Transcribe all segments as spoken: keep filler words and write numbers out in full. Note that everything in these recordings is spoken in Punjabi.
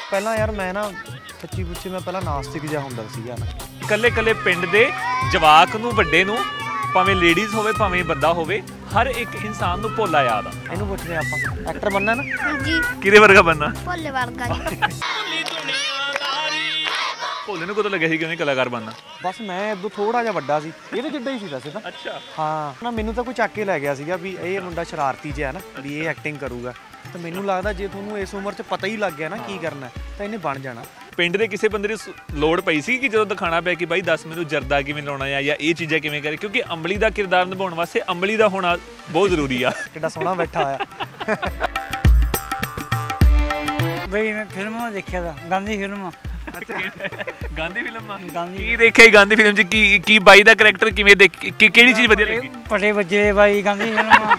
ਪਹਿਲਾਂ ਯਾਰ ਮੈਂ ਨਾ ਸੱਚੀ ਪੁੱਛੀ ਮੈਂ ਪਹਿਲਾਂ ਨਾਸਤਿਕ ਜਿਹਾ ਹੁੰਦਾ ਸੀਗਾ ਨਾ। ਇਕੱਲੇ ਇਕੱਲੇ ਪਿੰਡ ਦੇ ਜਵਾਕ ਨੂੰ ਵੱਡੇ ਨੂੰ ਭਾਵੇਂ ਲੇਡੀਜ਼ ਹੋਵੇ ਭਾਵੇਂ ਬੰਦਾ ਹੋਵੇ ਹਰ ਇੱਕ ਇਨਸਾਨ ਨੂੰ ਭੋਲਾ ਯਾਦ ਆ। ਇਹਨੂੰ ਪੁੱਛਦੇ ਆਪਾਂ ਐਕਟਰ ਬਣਨਾ ਨਾ? ਹਾਂਜੀ। ਕਿਹਦੇ ਵਰਗਾ ਬਣਨਾ? ਭੋਲੇ ਵਰਗਾ ਜੀ। ਭੋਲੇ ਨੂੰ ਕਦੋਂ ਲੱਗਿਆ ਸੀ ਕਿ ਉਹਨੇ ਕਲਾਕਾਰ ਬਣਨਾ? ਬਸ ਮੈਂ ਉਦੋਂ ਥੋੜਾ ਜਿਹਾ ਵੱਡਾ ਸੀ, ਇਹਦੇ ਜਿੱਡਾ ਹੀ ਸੀ ਵੈਸੇ ਤਾਂ। ਅੱਛਾ। ਹਾਂ ਨਾ ਮੈਨੂੰ ਤਾਂ ਕੋਈ ਚੱਕ ਕੇ ਲੈ ਗਿਆ ਸੀਗਾ ਵੀ ਇਹ ਮੁੰਡਾ ਸ਼ਰਾਰਤੀ ਜਿਹਾ ਨਾ ਵੀ ਇਹ ਐਕਟਿੰਗ ਕਰੂਗਾ, ਤਾਂ ਮੈਨੂੰ ਲੱਗਦਾ ਜੇ ਤੁਹਾਨੂੰ ਇਸ ਉਮਰ 'ਚ ਪਤਾ ਹੀ ਲੱਗ ਗਿਆ ਨਾ ਕੀ ਕਰਨਾ ਤਾਂ ਇਹਨੇ ਬਣ ਜਾਣਾ। ਪਿੰਡ ਦੇ ਕਿਸੇ ਬੰਦੇ ਨੂੰ ਲੋੜ ਪਈ ਸੀ ਕਿ ਜਦੋਂ ਦਿਖਾਣਾ ਪਿਆ ਕਿ ਬਾਈ ਦੱਸ ਮੈਨੂੰ ਜਰਦਾ ਕਿਵੇਂ ਲਾਉਣਾ ਆ ਜਾਂ ਇਹ ਚੀਜ਼ਾਂ ਕਿਵੇਂ ਕਰੇ, ਕਿਉਂਕਿ ਅੰਬਲੀ ਦਾ ਕਿਰਦਾਰ ਨਿਭਾਉਣ ਵਾਸਤੇ ਅੰਬਲੀ ਦਾ ਹੋਣਾ ਬਹੁਤ ਜ਼ਰੂਰੀ ਆ। ਕਿੱਡਾ ਸੋਹਣਾ ਬੈਠਾ ਹੋਇਆ ਬਈ ਮੈਂ ਫਿਲਮਾਂ ਦੇਖਿਆ ਦਾ ਗਾਂਧੀ ਫਿਲਮਾਂ। ਗਾਂਧੀ ਫਿਲਮਾਂ ਕੀ ਦੇਖਿਆ? ਗਾਂਧੀ ਫਿਲਮ 'ਚ ਕੀ ਕੀ ਬਾਈ ਦਾ ਕਰੈਕਟਰ ਕਿਵੇਂ ਦੇਖ ਕਿਹੜੀ ਚੀਜ਼ ਵਧੀਆ ਲੱਗੀ? ਪਟੇ ਵੱਜੇ ਬਾਈ ਗਾਂਧੀ ਫਿਲਮਾਂ।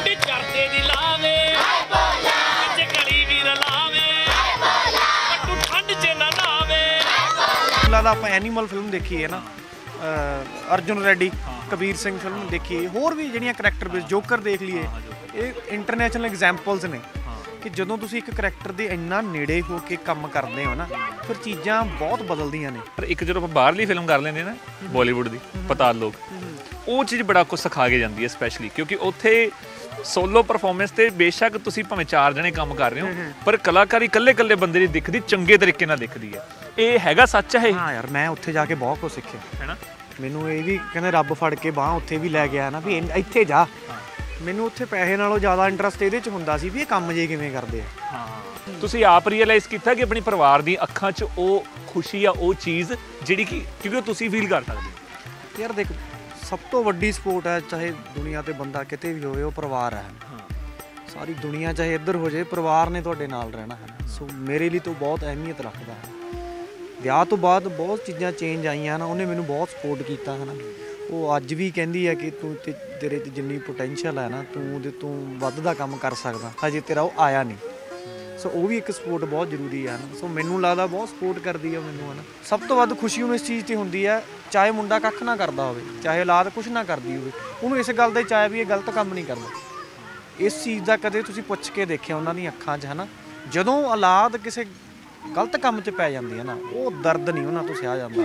ਲੱਗਦਾ ਆਪਾਂ ਐਨੀਮਲ ਫਿਲਮ ਦੇਖੀ ਹੈ ਨਾ, ਅਰਜੁਨ ਰੈਡੀ ਕਬੀਰ ਸਿੰਘ ਫਿਲਮ ਦੇਖੀਏ, ਹੋਰ ਵੀ ਜਿਹੜੀਆਂ ਕਰੈਕਟਰ ਬੇਸ ਜੋਕਰ ਦੇਖ ਲਈਏ, ਇਹ ਇੰਟਰਨੈਸ਼ਨਲ ਐਗਜ਼ਾਮਪਲਸ ਨੇ ਕਿ ਜਦੋਂ ਤੁਸੀਂ ਇੱਕ ਕਰੈਕਟਰ ਦੇ ਇੰਨਾ ਨੇੜੇ ਹੋ ਕੇ ਕੰਮ ਕਰਦੇ ਹੋ ਨਾ ਫਿਰ ਚੀਜ਼ਾਂ ਬਹੁਤ ਬਦਲਦੀਆਂ ਨੇ। ਪਰ ਇੱਕ ਜਦੋਂ ਆਪਾਂ ਬਾਹਰਲੀ ਫਿਲਮ ਕਰ ਲੈਂਦੇ ਨਾ ਬਾਲੀਵੁੱਡ ਦੀ ਪਤਾਲ ਲੋਕ, ਉਹ ਚੀਜ਼ ਬੜਾ ਕੁਝ ਸਿਖਾ ਕੇ ਜਾਂਦੀ ਹੈ ਸਪੈਸ਼ਲੀ ਕਿਉਂਕਿ ਉੱਥੇ ਸੋਲੋ ਪਰਫਾਰਮੈਂਸ ਤੇ ਬੇਸ਼ੱਕ ਤੁਸੀਂ ਭਾਵੇਂ ਚਾਰ ਜਣੇ ਕੰਮ ਕਰ ਰਹੇ ਹੋ ਪਰ ਕਲਾਕਾਰੀ ਇਕੱਲੇ ਇਕੱਲੇ ਬੰਦੇ ਦੀ ਦਿਖਦੀ ਚੰਗੇ ਤਰੀਕੇ ਨਾਲ ਦਿਖਦੀ ਹੈ। ਇਹ ਹੈਗਾ ਸੱਚ ਹੈ? ਹਾਂ ਯਾਰ ਮੈਂ ਉੱਥੇ ਜਾ ਕੇ ਬਹੁਤ ਕੁਝ ਸਿੱਖਿਆ ਹੈ ਨਾ। ਮੈਨੂੰ ਇਹ ਵੀ ਕਹਿੰਦੇ ਰੱਬ ਫੜ ਕੇ ਬਾਂਹ ਉੱਥੇ ਵੀ ਲੈ ਗਿਆ ਨਾ ਵੀ ਇੱਥੇ ਜਾ। ਮੈਨੂੰ ਉੱਥੇ ਪੈਸੇ ਨਾਲੋਂ ਜ਼ਿਆਦਾ ਇੰਟਰਸਟ ਇਹਦੇ 'ਚ ਹੁੰਦਾ ਸੀ ਵੀ ਇਹ ਕੰਮ ਜੇ ਕਿਵੇਂ ਕਰਦੇ ਆ। ਹਾਂ ਤੁਸੀਂ ਆਪ ਰੀਅਲਾਈਜ਼ ਕੀਤਾ ਕਿ ਆਪਣੀ ਪਰਿਵਾਰ ਦੀ ਅੱਖਾਂ 'ਚ ਉਹ ਖੁਸ਼ੀ ਆ ਉਹ ਚੀਜ਼ ਜਿਹੜੀ ਕਿ ਕਿਉਂਕਿ ਤੁਸੀਂ ਫੀਲ ਕਰ ਸਕਦੇ ਹੋ। ਯਾਰ ਦੇਖ ਸਭ ਤੋਂ ਵੱਡੀ ਸਪੋਰਟ ਹੈ ਚਾਹੇ ਦੁਨੀਆ ਤੇ ਬੰਦਾ ਕਿਤੇ ਵੀ ਹੋਵੇ ਉਹ ਪਰਿਵਾਰ ਹੈ। ਸਾਰੀ ਦੁਨੀਆ ਚਾਹੇ ਇੱਧਰ ਹੋ ਜਾਏ ਪਰਿਵਾਰ ਨੇ ਤੁਹਾਡੇ ਨਾਲ ਰਹਿਣਾ ਹੈ। ਸੋ ਮੇਰੇ ਲਈ ਤਾਂ ਬਹੁਤ ਅਹਿਮੀਅਤ ਰੱਖਦਾ ਹੈ। ਵਿਆਹ ਤੋਂ ਬਾਅਦ ਬਹੁਤ ਚੀਜ਼ਾਂ ਚੇਂਜ ਆਈਆਂ ਨਾ, ਉਹਨੇ ਮੈਨੂੰ ਬਹੁਤ ਸਪੋਰਟ ਕੀਤਾ ਹੈ ਨਾ। ਉਹ ਅੱਜ ਵੀ ਕਹਿੰਦੀ ਹੈ ਕਿ ਤੂੰ ਤੇ ਤੇਰੇ 'ਚ ਜਿੰਨੀ ਪੋਟੈਂਸ਼ੀਅਲ ਹੈ ਨਾ ਤੂੰ ਉਹਦੇ ਤੋਂ ਵੱਧ ਦਾ ਕੰਮ ਕਰ ਸਕਦਾ, ਹਜੇ ਤੇਰਾ ਉਹ ਆਇਆ ਨਹੀਂ। ਸੋ ਉਹ ਵੀ ਇੱਕ ਸਪੋਰਟ ਬਹੁਤ ਜ਼ਰੂਰੀ ਹੈ ਨਾ। ਸੋ ਮੈਨੂੰ ਲੱਗਦਾ ਬਹੁਤ ਸਪੋਰਟ ਕਰਦੀ ਹੈ ਮੈਨੂੰ ਹੈ ਨਾ। ਸਭ ਤੋਂ ਵੱਧ ਖੁਸ਼ੀ ਉਹਨੂੰ ਇਸ ਚੀਜ਼ 'ਤੇ ਹੁੰਦੀ ਹੈ ਚਾਹੇ ਮੁੰਡਾ ਕੱਖ ਨਾ ਕਰਦਾ ਹੋਵੇ, ਚਾਹੇ ਔਲਾਦ ਕੁਛ ਨਾ ਕਰਦੀ ਹੋਵੇ, ਉਹਨੂੰ ਇਸ ਗੱਲ ਦਾ ਚਾਹੇ ਵੀ ਇਹ ਗਲਤ ਕੰਮ ਨਹੀਂ ਕਰਦਾ। ਇਸ ਚੀਜ਼ ਦਾ ਕਦੇ ਤੁਸੀਂ ਪੁੱਛ ਕੇ ਦੇਖਿਆ ਉਹਨਾਂ ਦੀਆਂ ਅੱਖਾਂ 'ਚ ਹੈ ਨਾ, ਜਦੋਂ ਔਲਾਦ ਕਿਸੇ ਗਲਤ ਕੰਮ 'ਚ ਪੈ ਜਾਂਦੀ ਹੈ ਨਾ ਉਹ ਦਰਦ ਨਹੀਂ ਉਹਨਾਂ ਤੋਂ ਸਹਿ ਜਾਂਦਾ।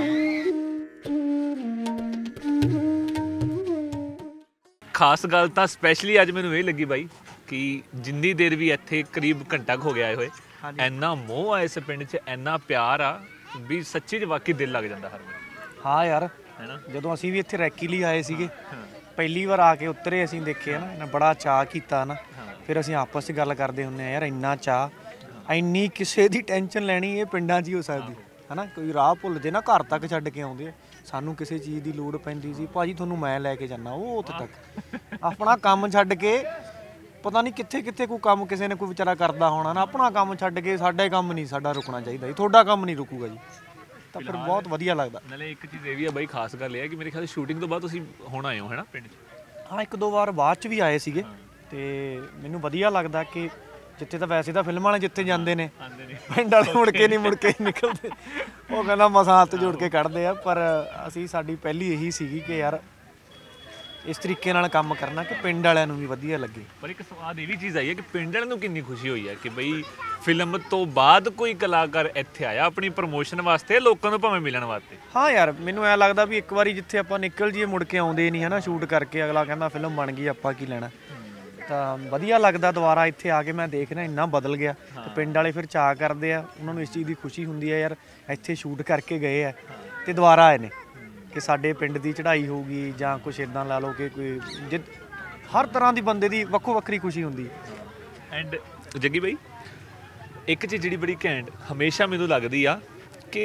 ਖਾਸ ਗੱਲ ਤਾਂ ਸਪੈਸ਼ਲੀ ਅੱਜ ਮੈਨੂੰ ਇਹ ਲੱਗੀ ਬਾਈ ਕਿ ਜਿੰਨੀ ਦੇਰ ਵੀ ਇੱਥੇ ਕਰੀਬ ਘੰਟਾ ਹੋ ਗਿਆ ਆਏ ਹੋਏ, ਇੰਨਾ ਮੋਹ ਆ ਇਸ ਪਿੰਡ 'ਚ, ਇੰਨਾ ਪਿਆਰ ਆ ਵੀ ਸੱਚੀ 'ਚ ਵਾਕਈ ਦਿਲ ਲੱਗ ਜਾਂਦਾ ਹਰ ਵਾਰ। ਹਾਂ ਯਾਰ ਹੈ ਨਾ। ਜਦੋਂ ਅਸੀਂ ਵੀ ਇੱਥੇ ਰੈਕੀ ਲਈ ਆਏ ਸੀਗੇ ਪਹਿਲੀ ਵਾਰ ਆ ਕੇ ਉਤਰੇ ਅਸੀਂ ਦੇਖੇ ਨਾ ਇਹਨਾਂ ਬੜਾ ਚਾਅ ਕੀਤਾ ਨਾ। ਫਿਰ ਅਸੀਂ ਆਪਸ 'ਚ ਗੱਲ ਕਰਦੇ ਹੁੰਦੇ ਹਾਂ ਯਾਰ ਇੰਨਾ ਚਾਅ ਇੰਨੀ ਕਿਸੇ ਦੀ ਟੈਨਸ਼ਨ ਲੈਣੀ ਇਹ ਪਿੰਡਾਂ 'ਚ ਹੀ ਹੋ ਸਕਦੀ ਹੈ ਨਾ। ਕੋਈ ਰਾਹ ਭੁੱਲ ਜੇ ਨਾ ਘਰ ਤੱਕ ਛੱਡ ਕੇ ਆਉਂਦੇ, ਸਾਨੂੰ ਕਿਸੇ ਚੀਜ਼ ਦੀ ਲੋੜ ਪੈਂਦੀ ਸੀ ਭਾਜੀ ਤੁਹਾਨੂੰ ਮੈਂ ਲੈ ਕੇ ਜਾਂਦਾ ਉਹ ਉੱਥੇ ਤੱਕ। ਆਪਣਾ ਕੰਮ ਛੱਡ ਕੇ ਪਤਾ ਨਹੀਂ ਕਿੱਥੇ ਕਿੱਥੇ ਕੋਈ ਕੰਮ ਕਿਸੇ ਨੇ ਕੋਈ ਵਿਚਾਰਾ ਕਰਦਾ ਹੋਣਾ ਨਾ, ਆਪਣਾ ਕੰਮ ਛੱਡ ਕੇ ਸਾਡਾ ਕੰਮ ਨਹੀਂ ਸਾਡਾ ਰੁਕਣਾ ਚਾਹੀਦਾ ਜੀ, ਤੁਹਾਡਾ ਕੰਮ ਨਹੀਂ ਰੁਕੂਗਾ ਜੀ। ਤਾਂ ਫਿਰ ਬਹੁਤ ਵਧੀਆ ਲੱਗਦਾ। ਨਾਲੇ ਇੱਕ ਚੀਜ਼ ਇਹ ਵੀ ਆ ਬਾਈ ਖਾਸ ਗੱਲ ਇਹ ਹੈ ਕਿ ਮੇਰੇ ਖਿਆਲ ਸ਼ੂਟਿੰਗ ਤੋਂ ਬਾਅਦ ਤੁਸੀਂ ਹੁਣ ਆਏ ਹੋ ਹੈ ਨਾ ਪਿੰਡ 'ਚ? ਹਾਂ ਇੱਕ ਦੋ ਵਾਰ ਬਾਅਦ 'ਚ ਵੀ ਆਏ ਸੀਗੇ ਤੇ ਮੈਨੂੰ ਵਧੀਆ ਲੱਗਦਾ ਕਿ ਜਿੱਥੇ ਤਾਂ ਵੈਸੇ ਤਾਂ ਫਿਲਮਾਂ ਵਾਲੇ ਜਿੱਥੇ ਜਾਂਦੇ ਨੇ ਪਿੰਡ ਵਾਲੇ ਮੁੜ ਕੇ ਨਹੀਂ ਮੁੜ ਕੇ ਨਿਕਲਦੇ, ਉਹ ਕਹਿੰਦਾ ਮਸਾਂ ਹੱਥ ਜੋੜ ਕੇ ਕੱਢਦੇ ਆ। ਪਰ ਅਸੀਂ ਸਾਡੀ ਪਹਿਲੀ ਇਹੀ ਸੀਗੀ ਕਿ ਯਾਰ ਇਸ ਤਰੀਕੇ ਨਾਲ ਕੰਮ ਕਰਨਾ ਕਿ ਪਿੰਡ ਵਾਲਿਆਂ ਨੂੰ ਵੀ ਵਧੀਆ ਲੱਗੇ। ਪਰ ਇੱਕ ਸਵਾਦ ਇਹ ਵੀ ਚੀਜ਼ ਆਈ ਹੈ ਕਿ ਪਿੰਡ ਵਾਲਿਆਂ ਨੂੰ ਕਿੰਨੀ ਖੁਸ਼ੀ ਹੋਈ ਹੈ ਕਿ ਬਈ ਫਿਲਮ ਤੋਂ ਬਾਅਦ ਕੋਈ ਕਲਾਕਾਰ ਇੱਥੇ ਆਇਆ ਆਪਣੀ ਪ੍ਰਮੋਸ਼ਨ ਵਾਸਤੇ, ਲੋਕਾਂ ਨੂੰ ਭਾਵੇਂ ਮਿਲਣ ਵਾਸਤੇ। ਹਾਂ ਯਾਰ ਮੈਨੂੰ ਐਂ ਲੱਗਦਾ ਵੀ ਇੱਕ ਵਾਰੀ ਜਿੱਥੇ ਆਪਾਂ ਨਿਕਲ ਜਾਈਏ ਮੁੜ ਕੇ ਆਉਂਦੇ ਨਹੀਂ ਹੈ ਨਾ, ਸ਼ੂਟ ਕਰਕੇ ਅਗਲਾ ਕਹਿੰਦਾ ਫਿਲਮ ਬਣ ਗਈ ਆਪਾਂ ਕੀ ਲੈਣਾ। ਤਾਂ ਵਧੀਆ ਲੱਗਦਾ ਦੁਬਾਰਾ ਇੱਥੇ ਆ ਕੇ ਮੈਂ ਦੇਖਦਾ ਇੰਨਾ ਬਦਲ ਗਿਆ ਤੇ ਪਿੰਡ ਵਾਲੇ ਫਿਰ ਚਾਅ ਕਰਦੇ ਆ, ਉਹਨਾਂ ਨੂੰ ਇਸ ਚੀਜ਼ ਦੀ ਖੁਸ਼ੀ ਹੁੰਦੀ ਹੈ ਯਾਰ ਇੱਥੇ ਸ਼ੂਟ ਕਰਕੇ ਗਏ ਆ ਤੇ ਦੁਬਾਰਾ ਆਏ ਨੇ ਕਿ ਸਾਡੇ ਪਿੰਡ ਦੀ ਚੜ੍ਹਾਈ ਹੋਊਗੀ ਜਾਂ ਕੁਛ ਇੱਦਾਂ ਲਾ ਲਓ ਕਿ ਕੋਈ ਜਿ ਹਰ ਤਰ੍ਹਾਂ ਦੀ ਬੰਦੇ ਦੀ ਵੱਖੋ ਵੱਖਰੀ ਖੁਸ਼ੀ ਹੁੰਦੀ ਹੈ। ਐਂਡ ਜੱਗੀ ਬਾਈ ਇੱਕ ਚੀਜ਼ ਜਿਹੜੀ ਬੜੀ ਘੈਂਟ ਹਮੇਸ਼ਾ ਮੈਨੂੰ ਲੱਗਦੀ ਆ ਕਿ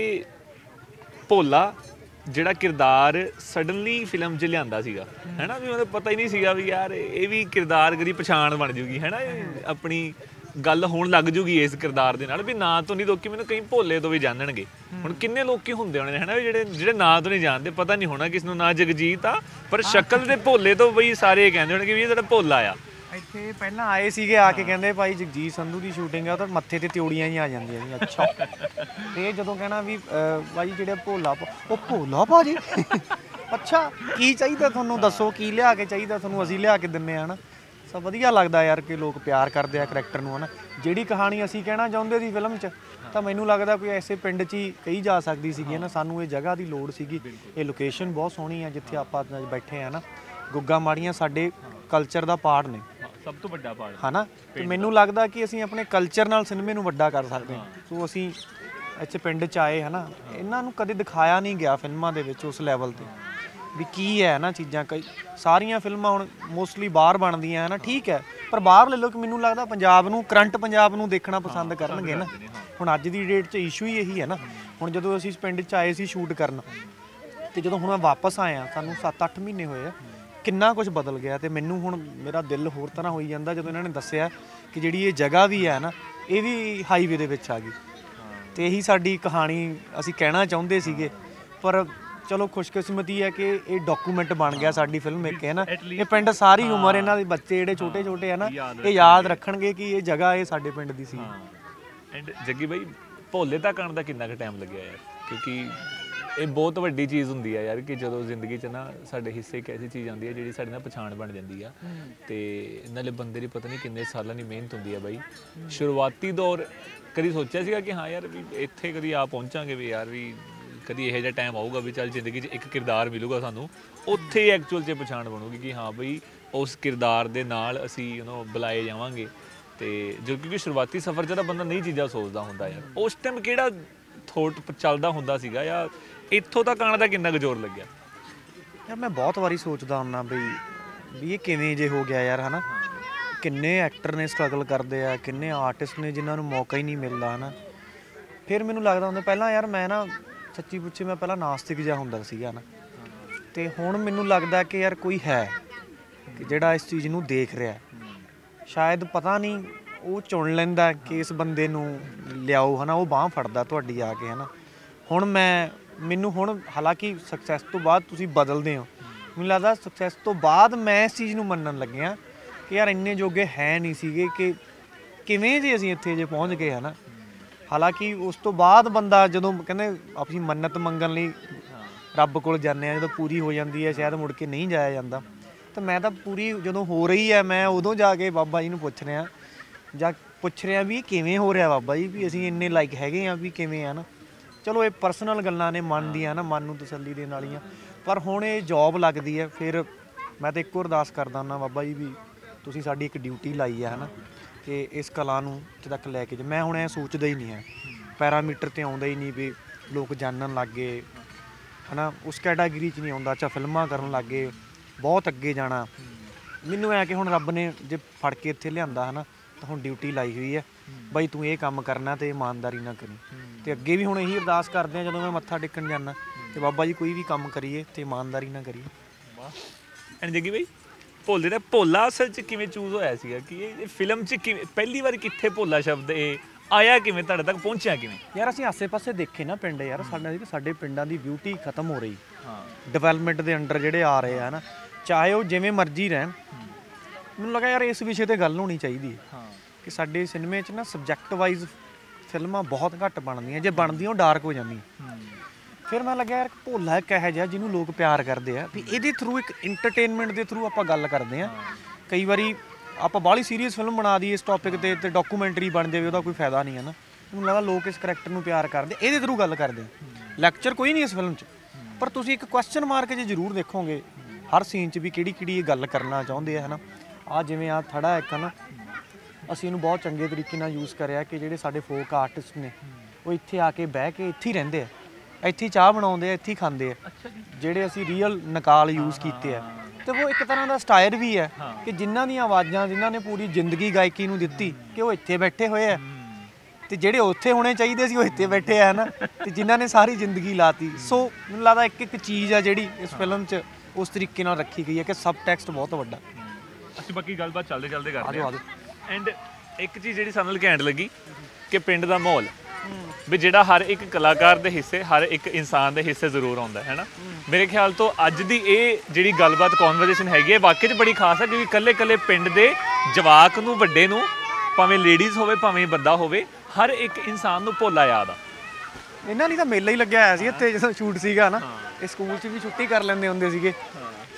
ਭੋਲਾ ਜਿਹੜਾ ਕਿਰਦਾਰ ਸਡਨਲੀ ਫਿਲਮ 'ਚ ਲਿਆਂਦਾ ਸੀਗਾ ਹੈ ਨਾ, ਵੀ ਮੈਨੂੰ ਪਤਾ ਹੀ ਨਹੀਂ ਸੀਗਾ ਵੀ ਯਾਰ ਇਹ ਵੀ ਕਿਰਦਾਰ ਕਦੀ ਪਛਾਣ ਬਣ ਜੂਗੀ ਹੈ ਨਾ, ਆਪਣੀ ਗੱਲ ਹੋਣ ਲੱਗ ਜੂਗੀ ਇਸ ਕਿਰਦਾਰ ਦੇ ਨਾਲ ਵੀ ਨਾਂ ਤੋਂ ਨਹੀਂ ਲੋਕੀ ਮੈਨੂੰ ਕਈ ਭੋਲੇ ਤੋਂ ਵੀ ਜਾਣਨਗੇ। ਹੁਣ ਕਿੰਨੇ ਲੋਕੀ ਹੁੰਦੇ ਹੋਣੇ ਹੈ ਨਾ ਜਿਹੜੇ ਜਿਹੜੇ ਨਾਂ ਤੋਂ ਨਹੀਂ ਜਾਣਦੇ, ਪਤਾ ਨਹੀਂ ਹੋਣਾ ਕਿਸ ਨੂੰ ਨਾਂ ਜਗਜੀਤ ਆ ਪਰ ਸ਼ਕਲ ਦੇ ਭੋਲੇ ਤੋਂ ਬਈ ਸਾਰੇ ਕਹਿੰਦੇ ਹੋਣਗੇ ਵੀ ਇਹ ਸਾਡਾ ਭੋਲਾ ਆ। ਇੱਥੇ ਪਹਿਲਾਂ ਆਏ ਸੀਗੇ ਆ ਕੇ ਕਹਿੰਦੇ ਭਾਈ ਜਗਜੀਤ ਸੰਧੂ ਦੀ ਸ਼ੂਟਿੰਗ ਆ ਤਾਂ ਮੱਥੇ ਤੇ ਤਿਉੜੀਆਂ ਹੀ ਆ ਜਾਂਦੀਆਂ ਸੀ। ਅੱਛਾ ਤੇ ਜਦੋਂ ਕਹਿਣਾ ਵੀ ਭਾਈ ਜਿਹੜੇ ਭੋਲਾ ਉਹ ਭੋਲਾ ਭਾਜੀ ਅੱਛਾ ਕੀ ਚਾਹੀਦਾ ਤੁਹਾਨੂੰ ਦੱਸੋ, ਕੀ ਲਿਆ ਕੇ ਚਾਹੀਦਾ ਤੁਹਾਨੂੰ ਅਸੀਂ ਲਿਆ ਕੇ ਦਿੰਦੇ ਹਾਂ ਨਾ। ਸੋ ਵਧੀਆ ਲੱਗਦਾ ਯਾਰ ਕਿ ਲੋਕ ਪਿਆਰ ਕਰਦੇ ਆ ਕਰੈਕਟਰ ਨੂੰ, ਹਨਾ। ਜਿਹੜੀ ਕਹਾਣੀ ਅਸੀਂ ਕਹਿਣਾ ਚਾਹੁੰਦੇ ਸੀ ਫਿਲਮ 'ਚ, ਤਾਂ ਮੈਨੂੰ ਲੱਗਦਾ ਕੋਈ ਐਸੇ ਪਿੰਡ 'ਚ ਹੀ ਕਹੀ ਜਾ ਸਕਦੀ ਸੀਗੀ ਨਾ। ਸਾਨੂੰ ਇਹ ਜਗ੍ਹਾ ਦੀ ਲੋੜ ਸੀਗੀ, ਇਹ ਲੋਕੇਸ਼ਨ ਬਹੁਤ ਸੋਹਣੀ ਆ ਜਿੱਥੇ ਆਪਾਂ ਬੈਠੇ ਆ ਨਾ। ਗੁੱਗਾ ਮਾੜੀਆਂ ਸਾਡੇ ਕਲਚਰ ਦਾ ਪਾਰਟ ਨੇ, ਸਭ ਤੋਂ ਵੱਡਾ ਪਾਰਟ, ਹਨਾ। ਤੇ ਮੈਨੂੰ ਲੱਗਦਾ ਕਿ ਅਸੀਂ ਆਪਣੇ ਕਲਚਰ ਨਾਲ ਸਿਨੇਮੇ ਨੂੰ ਵੱਡਾ ਕਰ ਸਕਦੇ ਹਾਂ। ਸੋ ਅਸੀਂ ਇੱਥੇ ਪਿੰਡ 'ਚ ਆਏ, ਹਨਾ। ਇਹਨਾਂ ਨੂੰ ਕਦੇ ਦਿਖਾਇਆ ਨਹੀਂ ਗਿਆ ਫਿਲਮਾਂ ਦੇ ਵਿੱਚ ਉਸ ਲੈਵਲ 'ਤੇ ਵੀ ਕੀ ਹੈ ਨਾ ਚੀਜ਼ਾਂ। ਕਈ ਸਾਰੀਆਂ ਫਿਲਮਾਂ ਹੁਣ ਮੋਸਟਲੀ ਬਾਹਰ ਬਣਦੀਆਂ ਹੈ ਨਾ, ਠੀਕ ਹੈ, ਪਰ ਬਾਹਰ ਲੈ ਲਓ ਕਿ ਮੈਨੂੰ ਲੱਗਦਾ ਪੰਜਾਬ ਨੂੰ, ਕਰੰਟ ਪੰਜਾਬ ਨੂੰ ਦੇਖਣਾ ਪਸੰਦ ਕਰਨਗੇ ਨਾ। ਹੁਣ ਅੱਜ ਦੀ ਡੇਟ 'ਚ ਇਸ਼ੂ ਹੀ ਇਹੀ ਹੈ ਨਾ। ਹੁਣ ਜਦੋਂ ਅਸੀਂ ਪਿੰਡ 'ਚ ਆਏ ਸੀ ਸ਼ੂਟ ਕਰਨ, ਤੇ ਜਦੋਂ ਹੁਣ ਮੈਂ ਵਾਪਸ ਆਇਆ, ਸਾਨੂੰ ਸੱਤ ਅੱਠ ਮਹੀਨੇ ਹੋਏ ਆ, ਕਿੰਨਾ ਕੁਝ ਬਦਲ ਗਿਆ। ਤੇ ਮੈਨੂੰ ਹੁਣ ਮੇਰਾ ਦਿਲ ਹੋਰ ਤਰ੍ਹਾਂ ਹੋਈ ਜਾਂਦਾ ਜਦੋਂ ਇਹਨਾਂ ਨੇ ਦੱਸਿਆ ਕਿ ਜਿਹੜੀ ਇਹ ਜਗ੍ਹਾ ਵੀ ਹੈ ਨਾ, ਇਹ ਵੀ ਹਾਈਵੇ ਦੇ ਵਿੱਚ ਆ ਗਈ। ਤੇ ਇਹੀ ਸਾਡੀ ਕਹਾਣੀ ਅਸੀਂ ਕਹਿਣਾ ਚਾਹੁੰਦੇ ਸੀਗੇ, ਪਰ ਚਲੋ ਖੁਸ਼ਕਿਸਮਤੀ ਹੈ ਕਿ ਇਹ ਡਾਕੂਮੈਂਟ ਬਣ ਗਿਆ ਸਾਡੀ ਫਿਲਮ ਇੱਕ, ਹੈ ਨਾ। ਇਹ ਪਿੰਡ ਸਾਰੀ ਉਮਰ ਇਹਨਾਂ ਦੇ ਬੱਚੇ ਜਿਹੜੇ ਛੋਟੇ ਛੋਟੇ ਆ ਨਾ, ਇਹ ਯਾਦ ਰੱਖਣਗੇ ਕਿ ਇਹ ਜਗ੍ਹਾ ਇਹ ਸਾਡੇ ਪਿੰਡ ਦੀ ਸੀ। ਐਂਡ ਜੱਗੀ ਬਾਈ, ਭੋਲੇ ਤੱਕ ਆਉਣ ਦਾ ਕਿੰਨਾ ਕੁ ਟਾਈਮ ਲੱਗਿਆ ਯਾਰ? ਕਿਉਂਕਿ ਇਹ ਬਹੁਤ ਵੱਡੀ ਚੀਜ਼ ਹੁੰਦੀ ਆ ਯਾਰ, ਕਿ ਜਦੋਂ ਜ਼ਿੰਦਗੀ 'ਚ ਨਾ ਸਾਡੇ ਹਿੱਸੇ ਇੱਕ ਐਸੀ ਚੀਜ਼ ਆਉਂਦੀ ਹੈ ਜਿਹੜੀ ਸਾਡੇ ਨਾਲ ਪਛਾਣ ਬਣ ਜਾਂਦੀ ਆ। ਤੇ ਨਾਲੇ ਬੰਦੇ ਦੀ ਪਤਾ ਨਹੀਂ ਕਿੰਨੇ ਸਾਲਾਂ ਦੀ ਮਿਹਨਤ ਹੁੰਦੀ ਆ ਬਾਈ। ਸ਼ੁਰੂਆਤੀ ਦੌਰ ਕਦੀ ਸੋਚਿਆ ਸੀਗਾ ਕਿ ਹਾਂ ਯਾਰ ਵੀ ਇੱਥੇ ਕਦੀ ਆ ਪਹੁੰਚਾਂਗੇ, ਵੀ ਯਾਰ ਵੀ ਕਦੀ ਇਹੋ ਜਿਹਾ ਟਾਈਮ ਆਊਗਾ ਵੀ ਚੱਲ ਜ਼ਿੰਦਗੀ 'ਚ ਇੱਕ ਕਿਰਦਾਰ ਮਿਲੂਗਾ ਸਾਨੂੰ, ਉੱਥੇ ਐਕਚੁਅਲ 'ਚ ਪਛਾਣ ਬਣੂਗੀ ਕਿ ਹਾਂ ਬਈ ਉਸ ਕਿਰਦਾਰ ਦੇ ਨਾਲ ਅਸੀਂ ਯੂ ਨੋ ਬੁਲਾਏ ਜਾਵਾਂਗੇ। ਤੇ ਜੋ ਕਿਉਂਕਿ ਸ਼ੁਰੂਆਤੀ ਸਫ਼ਰ 'ਚ ਤਾਂ ਬੰਦਾ ਨਹੀਂ ਚੀਜ਼ਾਂ ਸੋਚਦਾ ਹੁੰਦਾ ਯਾਰ, ਉਸ ਟਾਈਮ ਕਿਹੜਾ ਥੋਟ ਚੱਲਦਾ ਹੁੰਦਾ ਸੀਗਾ, ਜਾਂ ਇੱਥੋਂ ਤੱਕ ਆਉਣ ਦਾ ਕਿੰਨਾ ਕੁ ਜ਼ੋਰ ਲੱਗਿਆ? ਯਾਰ ਮੈਂ ਬਹੁਤ ਵਾਰੀ ਸੋਚਦਾ ਹੁੰਦਾ ਬਈ ਵੀ ਇਹ ਕਿਵੇਂ ਜੇ ਹੋ ਗਿਆ ਯਾਰ, ਹਨਾ। ਕਿੰਨੇ ਐਕਟਰ ਨੇ ਸਟਰਗਲ ਕਰਦੇ ਆ, ਕਿੰਨੇ ਆਰਟਿਸਟ ਨੇ ਜਿਨ੍ਹਾਂ ਨੂੰ ਮੌਕਾ ਹੀ ਨਹੀਂ ਮਿਲਦਾ, ਹਨਾ। ਫਿਰ ਮੈਨੂੰ ਲੱਗਦਾ ਹੁੰਦਾ ਪਹਿਲਾਂ ਯਾਰ ਮੈਂ ਨਾ ਸੱਚੀ ਪੁੱਛੇ ਮੈਂ ਪਹਿਲਾਂ ਨਾਸਤਿਕ ਜਿਹਾ ਹੁੰਦਾ ਸੀਗਾ ਨਾ, ਤੇ ਹੁਣ ਮੈਨੂੰ ਲੱਗਦਾ ਕਿ ਯਾਰ ਕੋਈ ਹੈ ਕਿ ਜਿਹੜਾ ਇਸ ਚੀਜ਼ ਨੂੰ ਦੇਖ ਰਿਹਾ, ਸ਼ਾਇਦ ਪਤਾ ਨਹੀਂ ਉਹ ਚੁਣ ਲੈਂਦਾ ਕਿ ਇਸ ਬੰਦੇ ਨੂੰ ਲਿਆਓ, ਹਨਾ। ਉਹ ਬਾਂਹ ਫੜਦਾ ਤੁਹਾਡੀ ਆ ਕੇ, ਹਨਾ। ਹੁਣ ਮੈਂ ਮੈਨੂੰ ਹੁਣ ਹਾਲਾਂਕਿ ਸਕਸੈਸ ਤੋਂ ਬਾਅਦ ਤੁਸੀਂ ਬਦਲਦੇ ਹੋ, ਮੈਨੂੰ ਲੱਗਦਾ ਸਕਸੈਸ ਤੋਂ ਬਾਅਦ ਮੈਂ ਇਸ ਚੀਜ਼ ਨੂੰ ਮੰਨਣ ਲੱਗਿਆ ਕਿ ਯਾਰ ਇੰਨੇ ਜੋਗੇ ਹੈ ਨਹੀਂ ਸੀਗੇ ਕਿ ਕਿਵੇਂ ਜੇ ਅਸੀਂ ਇੱਥੇ ਜੇ ਪਹੁੰਚ ਗਏ, ਹਨਾ। ਹਾਲਾਂਕਿ ਉਸ ਤੋਂ ਬਾਅਦ ਬੰਦਾ ਜਦੋਂ ਕਹਿੰਦੇ ਅਸੀਂ ਮੰਨਤ ਮੰਗਣ ਲਈ ਰੱਬ ਕੋਲ ਜਾਂਦੇ ਹਾਂ, ਜਦੋਂ ਪੂਰੀ ਹੋ ਜਾਂਦੀ ਹੈ ਸ਼ਾਇਦ ਮੁੜ ਕੇ ਨਹੀਂ ਜਾਇਆ ਜਾਂਦਾ। ਤਾਂ ਮੈਂ ਤਾਂ ਪੂਰੀ ਜਦੋਂ ਹੋ ਰਹੀ ਹੈ ਮੈਂ ਉਦੋਂ ਜਾ ਕੇ ਬਾਬਾ ਜੀ ਨੂੰ ਪੁੱਛ ਰਿਹਾ, ਜਾਂ ਪੁੱਛ ਰਿਹਾ ਵੀ ਇਹ ਕਿਵੇਂ ਹੋ ਰਿਹਾ ਬਾਬਾ ਜੀ, ਵੀ ਅਸੀਂ ਇੰਨੇ ਲਾਇਕ ਹੈਗੇ ਆ ਵੀ ਕਿਵੇਂ ਆ ਨਾ। ਚਲੋ ਇਹ ਪਰਸਨਲ ਗੱਲਾਂ ਨੇ, ਮਨ ਦੀਆਂ ਨਾ, ਮਨ ਨੂੰ ਤਸੱਲੀ ਦੇਣ ਵਾਲੀਆਂ। ਪਰ ਹੁਣ ਇਹ ਜੋਬ ਲੱਗਦੀ ਹੈ, ਫਿਰ ਮੈਂ ਤਾਂ ਇੱਕੋ ਅਰਦਾਸ ਕਰਦਾ ਹੁੰਦਾ ਬਾਬਾ ਜੀ ਵੀ ਤੁਸੀਂ ਸਾਡੀ ਇੱਕ ਡਿਊਟੀ ਲਾਈ ਹੈ, ਹਨਾ, ਕਿ ਇਸ ਕਲਾ ਨੂੰ ਇੱਥੇ ਤੱਕ ਲੈ ਕੇ। ਮੈਂ ਹੁਣ ਇਹ ਸੋਚਦਾ ਹੀ ਨਹੀਂ ਹੈ, ਪੈਰਾਮੀਟਰ 'ਤੇ ਆਉਂਦਾ ਹੀ ਨਹੀਂ ਵੀ ਲੋਕ ਜਾਣਨ ਲੱਗ ਗਏ, ਹਨਾ। ਉਸ ਕੈਟਾਗਰੀ 'ਚ ਨਹੀਂ ਆਉਂਦਾ, ਅੱਛਾ ਫਿਲਮਾਂ ਕਰਨ ਲੱਗ ਗਏ, ਬਹੁਤ ਅੱਗੇ ਜਾਣਾ। ਮੈਨੂੰ ਐ ਕਿ ਹੁਣ ਰੱਬ ਨੇ ਜੇ ਫੜ ਕੇ ਇੱਥੇ ਲਿਆਂਦਾ, ਹਨਾ, ਤਾਂ ਹੁਣ ਡਿਊਟੀ ਲਾਈ ਹੋਈ ਹੈ ਬਾਈ ਤੂੰ ਇਹ ਕੰਮ ਕਰਨਾ ਤੇ ਇਮਾਨਦਾਰੀ ਨਾਲ ਕਰੀ। ਤੇ ਅੱਗੇ ਵੀ ਹੁਣ ਇਹੀ ਅਰਦਾਸ ਕਰਦੇ ਆ ਜਦੋਂ ਮੈਂ ਮੱਥਾ ਟੇਕਣ ਜਾਂਦਾ ਤੇ ਬਾਬਾ ਜੀ ਕੋਈ ਵੀ ਕੰਮ ਕਰੀਏ ਤੇ ਇਮਾਨਦਾਰੀ ਨਾਲ ਕਰੀਏ। ਵਾਹ। ਐਂਡ ਜੱਗੀ ਬਾਈ, ਭੋਲੇ ਦਾ ਭੋਲਾ ਅਸਲ 'ਚ ਕਿਵੇਂ ਚੂਜ਼ ਹੋਇਆ ਸੀਗਾ ਕਿ ਇਹ ਫਿਲਮ 'ਚ ਕਿਵੇਂ ਪਹਿਲੀ ਵਾਰ ਕਿੱਥੇ ਭੋਲਾ ਸ਼ਬਦ ਇਹ ਆਇਆ, ਕਿਵੇਂ ਤੁਹਾਡੇ ਤੱਕ ਪਹੁੰਚਿਆ ਕਿਵੇਂ? ਯਾਰ ਅਸੀਂ ਆਸੇ-ਪਾਸੇ ਦੇਖੇ ਨਾ ਪਿੰਡ, ਯਾਰ ਸਾਡੇ ਸਾਡੇ ਪਿੰਡਾਂ ਦੀ ਬਿਊਟੀ ਖਤਮ ਹੋ ਰਹੀ, ਹਾਂ, ਡਿਵੈਲਪਮੈਂਟ ਦੇ ਅੰਡਰ ਜਿਹੜੇ ਆ ਰਹੇ ਆ ਨਾ, ਚਾਹੇ ਉਹ ਜਿਵੇਂ ਮਰਜ਼ੀ ਰਹਿਣ। ਮੈਨੂੰ ਲੱਗਾ ਯਾਰ ਇਸ ਵਿਸ਼ੇ 'ਤੇ ਗੱਲ ਹੋਣੀ ਚਾਹੀਦੀ ਹੈ, ਹਾਂ, ਕਿ ਸਾਡੇ ਸਿਨੇਮੇ 'ਚ ਨਾ ਸਬਜੈਕਟ ਵਾਈਜ਼ ਫਿਲਮਾਂ ਬਹੁਤ ਘੱਟ ਬਣਦੀਆਂ, ਜੇ ਬਣਦੀਆਂ ਉਹ ਡਾਰਕ ਹੋ ਜਾਂਦੀਆਂ। ਫਿਰ ਮੈਂ ਲੱਗਿਆ ਯਾਰ ਭੋਲਾ ਇੱਕ ਇਹੋ ਜਿਹਾ ਜਿਹਨੂੰ ਲੋਕ ਪਿਆਰ ਕਰਦੇ ਆ, ਵੀ ਇਹਦੇ ਥਰੂ ਇੱਕ ਇੰਟਰਟੇਨਮੈਂਟ ਦੇ ਥਰੂ ਆਪਾਂ ਗੱਲ ਕਰਦੇ ਹਾਂ। ਕਈ ਵਾਰੀ ਆਪਾਂ ਬਾਹਲੀ ਸੀਰੀਅਸ ਫਿਲਮ ਬਣਾ ਦਈਏ ਇਸ ਟੌਪਿਕ 'ਤੇ ਤੇ ਡਾਕੂਮੈਂਟਰੀ ਬਣ ਜਾਵੇ, ਉਹਦਾ ਕੋਈ ਫਾਇਦਾ ਨਹੀਂ ਹੈ ਨਾ। ਮੈਨੂੰ ਲੱਗਦਾ ਲੋਕ ਇਸ ਕਰੈਕਟਰ ਨੂੰ ਪਿਆਰ ਕਰਦੇ, ਇਹਦੇ ਥਰੂ ਗੱਲ ਕਰਦੇ। ਲੈਕਚਰ ਕੋਈ ਨਹੀਂ ਇਸ ਫਿਲਮ 'ਚ, ਪਰ ਤੁਸੀਂ ਇੱਕ ਕੁਐਸਚਨ ਮਾਰਕ ਜੇ ਜ਼ਰੂਰ ਦੇਖੋਗੇ ਹਰ ਸੀਨ 'ਚ ਵੀ ਕਿਹੜੀ ਕਿਹੜੀ ਇਹ ਗੱਲ ਕਰਨਾ ਚਾਹੁੰਦੇ ਆ, ਹੈ ਨਾ। ਆਹ ਜਿਵੇਂ ਆਹ ਥੜਾ ਇੱਕ ਨਾ, ਅਸੀਂ ਇਹਨੂੰ ਬਹੁਤ ਚੰਗੇ ਤਰੀਕੇ ਨਾਲ ਯੂਜ਼ ਕਰਿਆ ਕਿ ਜਿਹੜੇ ਸਾਡੇ ਫੋਕ ਆਰਟਿਸਟ ਨੇ ਉਹ ਇੱਥੇ ਆ ਕੇ ਬਹਿ ਕੇ ਇੱਥੇ ਹੀ ਰਹਿੰਦੇ ਆ, ਇੱਥੇ ਹੀ ਚਾਹ ਬਣਾਉਂਦੇ ਆ, ਇੱਥੇ ਹੀ ਖਾਂਦੇ ਆ। ਜਿਹੜੇ ਅਸੀਂ ਰੀਅਲ ਨਕਾਲ ਯੂਜ਼ ਕੀਤੇ ਆ, ਤੇ ਉਹ ਇੱਕ ਤਰ੍ਹਾਂ ਦਾ ਸਟਾਇਲ ਵੀ ਹੈ ਕਿ ਜਿਨ੍ਹਾਂ ਦੀਆਂ ਆਵਾਜ਼ਾਂ, ਜਿਨ੍ਹਾਂ ਨੇ ਪੂਰੀ ਜ਼ਿੰਦਗੀ ਗਾਇਕੀ ਨੂੰ ਦਿੱਤੀ, ਕਿ ਉਹ ਇੱਥੇ ਬੈਠੇ ਹੋਏ ਆ, ਤੇ ਜਿਹੜੇ ਉੱਥੇ ਹੋਣੇ ਚਾਹੀਦੇ ਸੀ ਉਹ ਇੱਥੇ ਬੈਠੇ ਆ ਨਾ, ਤੇ ਜਿਨ੍ਹਾਂ ਨੇ ਸਾਰੀ ਜ਼ਿੰਦਗੀ ਲਾਤੀ। ਸੋ ਮੈਨੂੰ ਲੱਗਦਾ ਇੱਕ ਇੱਕ ਚੀਜ਼ ਆ ਜਿਹੜੀ ਇਸ ਫਿਲਮ 'ਚ ਉਸ ਤਰੀਕੇ ਨਾਲ ਰੱਖੀ ਗਈ ਹੈ ਕਿ ਸਬ ਟੈਕਸਟ ਬਹੁਤ ਵੱਡਾ। ਅਸੀਂ ਬਾਕੀ ਗੱਲਬਾਤ ਚੱਲਦੇ ਚੱਲਦੇ ਕਰਦੇ ਹਾਂ। ਐਂਡ ਇੱਕ ਚੀਜ਼ ਜਿਹੜੀ ਸਾਨੂੰ ਘੈਂਟ ਲੱਗੀ ਕਿ ਪਿੰਡ ਦਾ ਮਾਹੌਲ, ਵੀ ਜਿਹੜਾ ਹਰ ਇੱਕ ਕਲਾਕਾਰ ਦੇ ਹਿੱਸੇ, ਹਰ ਇੱਕ ਇਨਸਾਨ ਦੇ ਹਿੱਸੇ ਜ਼ਰੂਰ ਆਉਂਦਾ ਹੈ ਨਾ। ਮੇਰੇ ਖਿਆਲ ਤੋਂ ਅੱਜ ਦੀ ਇਹ ਜਿਹੜੀ ਗੱਲਬਾਤ ਕਨਵਰਸੇਸ਼ਨ ਹੈਗੀ ਹੈ ਵਾਕਈ 'ਚ ਬੜੀ ਖਾਸ ਹੈ, ਕਿਉਂਕਿ ਇਕੱਲੇ ਇਕੱਲੇ ਪਿੰਡ ਦੇ ਜਵਾਕ ਨੂੰ, ਵੱਡੇ ਨੂੰ, ਭਾਵੇਂ ਲੇਡੀਜ਼ ਹੋਵੇ ਭਾਵੇਂ ਬੰਦਾ ਹੋਵੇ, ਹਰ ਇੱਕ ਇਨਸਾਨ ਨੂੰ ਭੋਲਾ ਯਾਦ ਆ। ਇਹਨਾਂ ਲਈ ਤਾਂ ਮੇਲਾ ਹੀ ਲੱਗਿਆ ਹੋਇਆ ਸੀ ਇੱਥੇ ਜਦੋਂ ਸ਼ੂਟ ਸੀਗਾ ਨਾ, ਇਹ ਸਕੂਲ 'ਚ ਵੀ ਛੁੱਟੀ ਕਰ ਲੈਂਦੇ ਹੁੰਦੇ ਸੀਗੇ।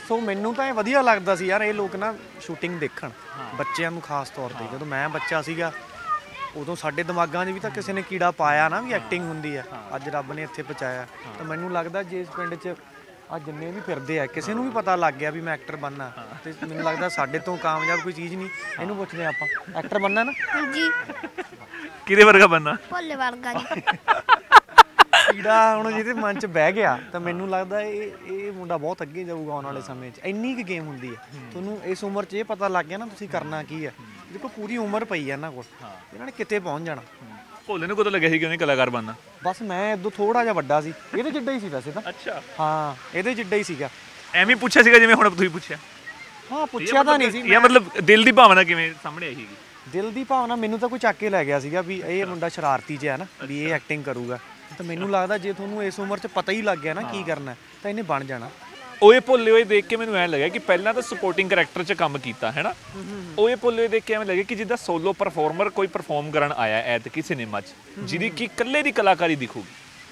ਸੋ ਮੈਨੂੰ ਤਾਂ ਇਹ ਵਧੀਆ ਲੱਗਦਾ ਸੀ ਯਾਰ ਇਹ ਲੋਕ ਨਾ ਸ਼ੂਟਿੰਗ ਦੇਖਣ ਬੱਚਿਆਂ ਨੂੰ ਖਾਸ ਤੌਰ ਤੇ। ਜਦੋਂ ਮੈਂ ਬੱਚਾ ਸੀਗਾ ਉਦੋਂ ਸਾਡੇ ਦਿਮਾਗਾਂ 'ਚ ਵੀ ਤਾਂ ਕਿਸੇ ਨੇ ਕੀੜਾ ਪਾਇਆ ਨਾ ਵੀ ਐਕਟਿੰਗ ਹੁੰਦੀ ਆ। ਅੱਜ ਰੱਬ ਨੇ ਇੱਥੇ ਪਹੁੰਚਾਇਆ। ਤਾਂ ਮੈਨੂੰ ਲੱਗਦਾ ਜੇ ਇਸ ਪਿੰਡ 'ਚ ਆ ਜਿੰਨੇ ਵੀ ਫਿਰਦੇ ਆ ਕਿਸੇ ਨੂੰ ਵੀ ਪਤਾ ਲੱਗ ਗਿਆ ਵੀ ਮੈਂ ਐਕਟਰ ਬਣਨਾ, ਤੇ ਮੈਨੂੰ ਲੱਗਦਾ ਸਾਡੇ ਤੋਂ ਕਾਮਯਾਬ ਕੋਈ ਚੀਜ਼ ਨਹੀਂ। ਇਹਨੂੰ ਪੁੱਛਦੇ ਆਪਾਂ ਐਕਟਰ ਬਣਨਾ ਨਾ। ਹਾਂਜੀ ਕਿਹਦੇ ਵਰਗਾ ਬਣਨਾ? ਭੋਲੇ ਵਰਗਾ ਜੀ। ਕੀੜਾ ਹੁਣ ਜਿਹਦੇ ਮਨ 'ਚ ਬਹਿ ਗਿਆ ਤਾਂ ਮੈਨੂੰ ਲੱਗਦਾ ਇਹ ਇਹ ਮੁੰਡਾ ਬਹੁਤ ਅੱਗੇ ਜਾਊਗਾ ਆਉਣ ਵਾਲੇ ਸਮੇਂ 'ਚ। ਇੰਨੀ ਕੁ ਗੇਮ ਹੁੰਦੀ ਹੈ। ਤੁਹਾਨੂੰ ਇਸ ਉਮਰ 'ਚ ਇਹ ਪਤਾ ਲੱਗ ਗਿਆ ਨਾ ਤੁਸੀਂ ਕਰਨਾ ਕੀ ਹੈ। ਦੇਖੋ ਪੂਰੀ ਉਮਰ ਪਈ ਹੈ ਇਹਨਾਂ ਕੋਲ, ਇਹਨਾਂ ਨੇ ਕਿਤੇ ਪਹੁੰਚ ਜਾਣਾ। ਭੋਲੇ ਨੂੰ ਕਦੋਂ ਲੱਗਿਆ ਸੀ ਕਿ ਉਹਨੇ ਕਲਾਕਾਰ ਬਣਨਾ? ਬਸ ਮੈਂ ਇਦੋਂ ਥੋੜਾ ਜਿਹਾ ਵੱਡਾ ਸੀ, ਇਹਦੇ ਜਿੱਡਾ ਹੀ ਸੀ ਵੈਸੇ ਤਾਂ। ਅੱਛਾ ਹਾਂ ਇਹਦੇ ਜਿੱਡਾ ਹੀ ਸੀਗਾ। ਐਵੇਂ ਪੁੱਛਿਆ ਸੀਗਾ ਜਿਵੇਂ ਹੁਣ ਤੁਸੀਂ ਪੁੱਛਿਆ? ਹਾਂ ਪੁੱਛਿਆ ਤਾਂ ਨਹੀਂ ਸੀ। ਇਹ ਮਤਲਬ ਦਿਲ ਦੀ ਭਾਵਨਾ ਕਿਵੇਂ ਸਾਹਮਣੇ ਆਈ ਸੀਗੀ? ਦਿਲ ਦੀ ਭਾਵਨਾ ਮੈਨੂੰ ਤਾਂ ਕੋਈ ਚੱਕ ਕੇ ਲੈ ਗਿਆ ਸੀਗਾ ਵੀ ਇਹ ਮੁੰਡਾ ਸ਼ਰਾਰਤੀ ਜਿਹਾ ਹੈ ਨਾ, ਵੀ ਇਹ ਐਕਟਿੰਗ ਕਰੂਗਾ। ਤਾਂ ਮੈਨੂੰ ਲੱਗਦਾ ਜੇ ਤੁਹਾਨੂੰ ਇਸ ਉਮਰ 'ਚ ਪਤਾ ਹੀ ਲੱਗ ਗਿਆ ਨਾ ਕੀ ਕਰਨਾ ਤਾਂ ਇਹਨੇ ਬਣ ਜਾਣਾ। ਓਏ ਭੋਲੇ ਓਏ ਦੇਖ ਕੇ ਮੈਨੂੰ ਐਂ ਲੱਗਿਆ ਕਿ ਪਹਿਲਾਂ ਤਾਂ ਸਪੋਰਟਿੰਗ ਕਰੈਕਟਰ 'ਚ ਕੰਮ ਕੀਤਾ ਹੈ ਨਾ। ਓਏ ਭੋਲੇ ਓਏ ਦੇਖ ਕੇ ਐਵੇਂ ਲੱਗਿਆ ਕਿ ਜਿੱਦਾਂ ਸੋਲੋ ਪਰਫਾਰਮਰ ਕੋਈ ਪਰਫਾਰਮ ਕਰਨ ਆਇਆ ਐਤਕੀ ਸਿਨੇਮਾ 'ਚ, ਜਿਹਦੀ ਕਿ ਇਕੱਲੇ ਦੀ ਕਲਾਕਾਰੀ ਦਿਖੂਗੀ।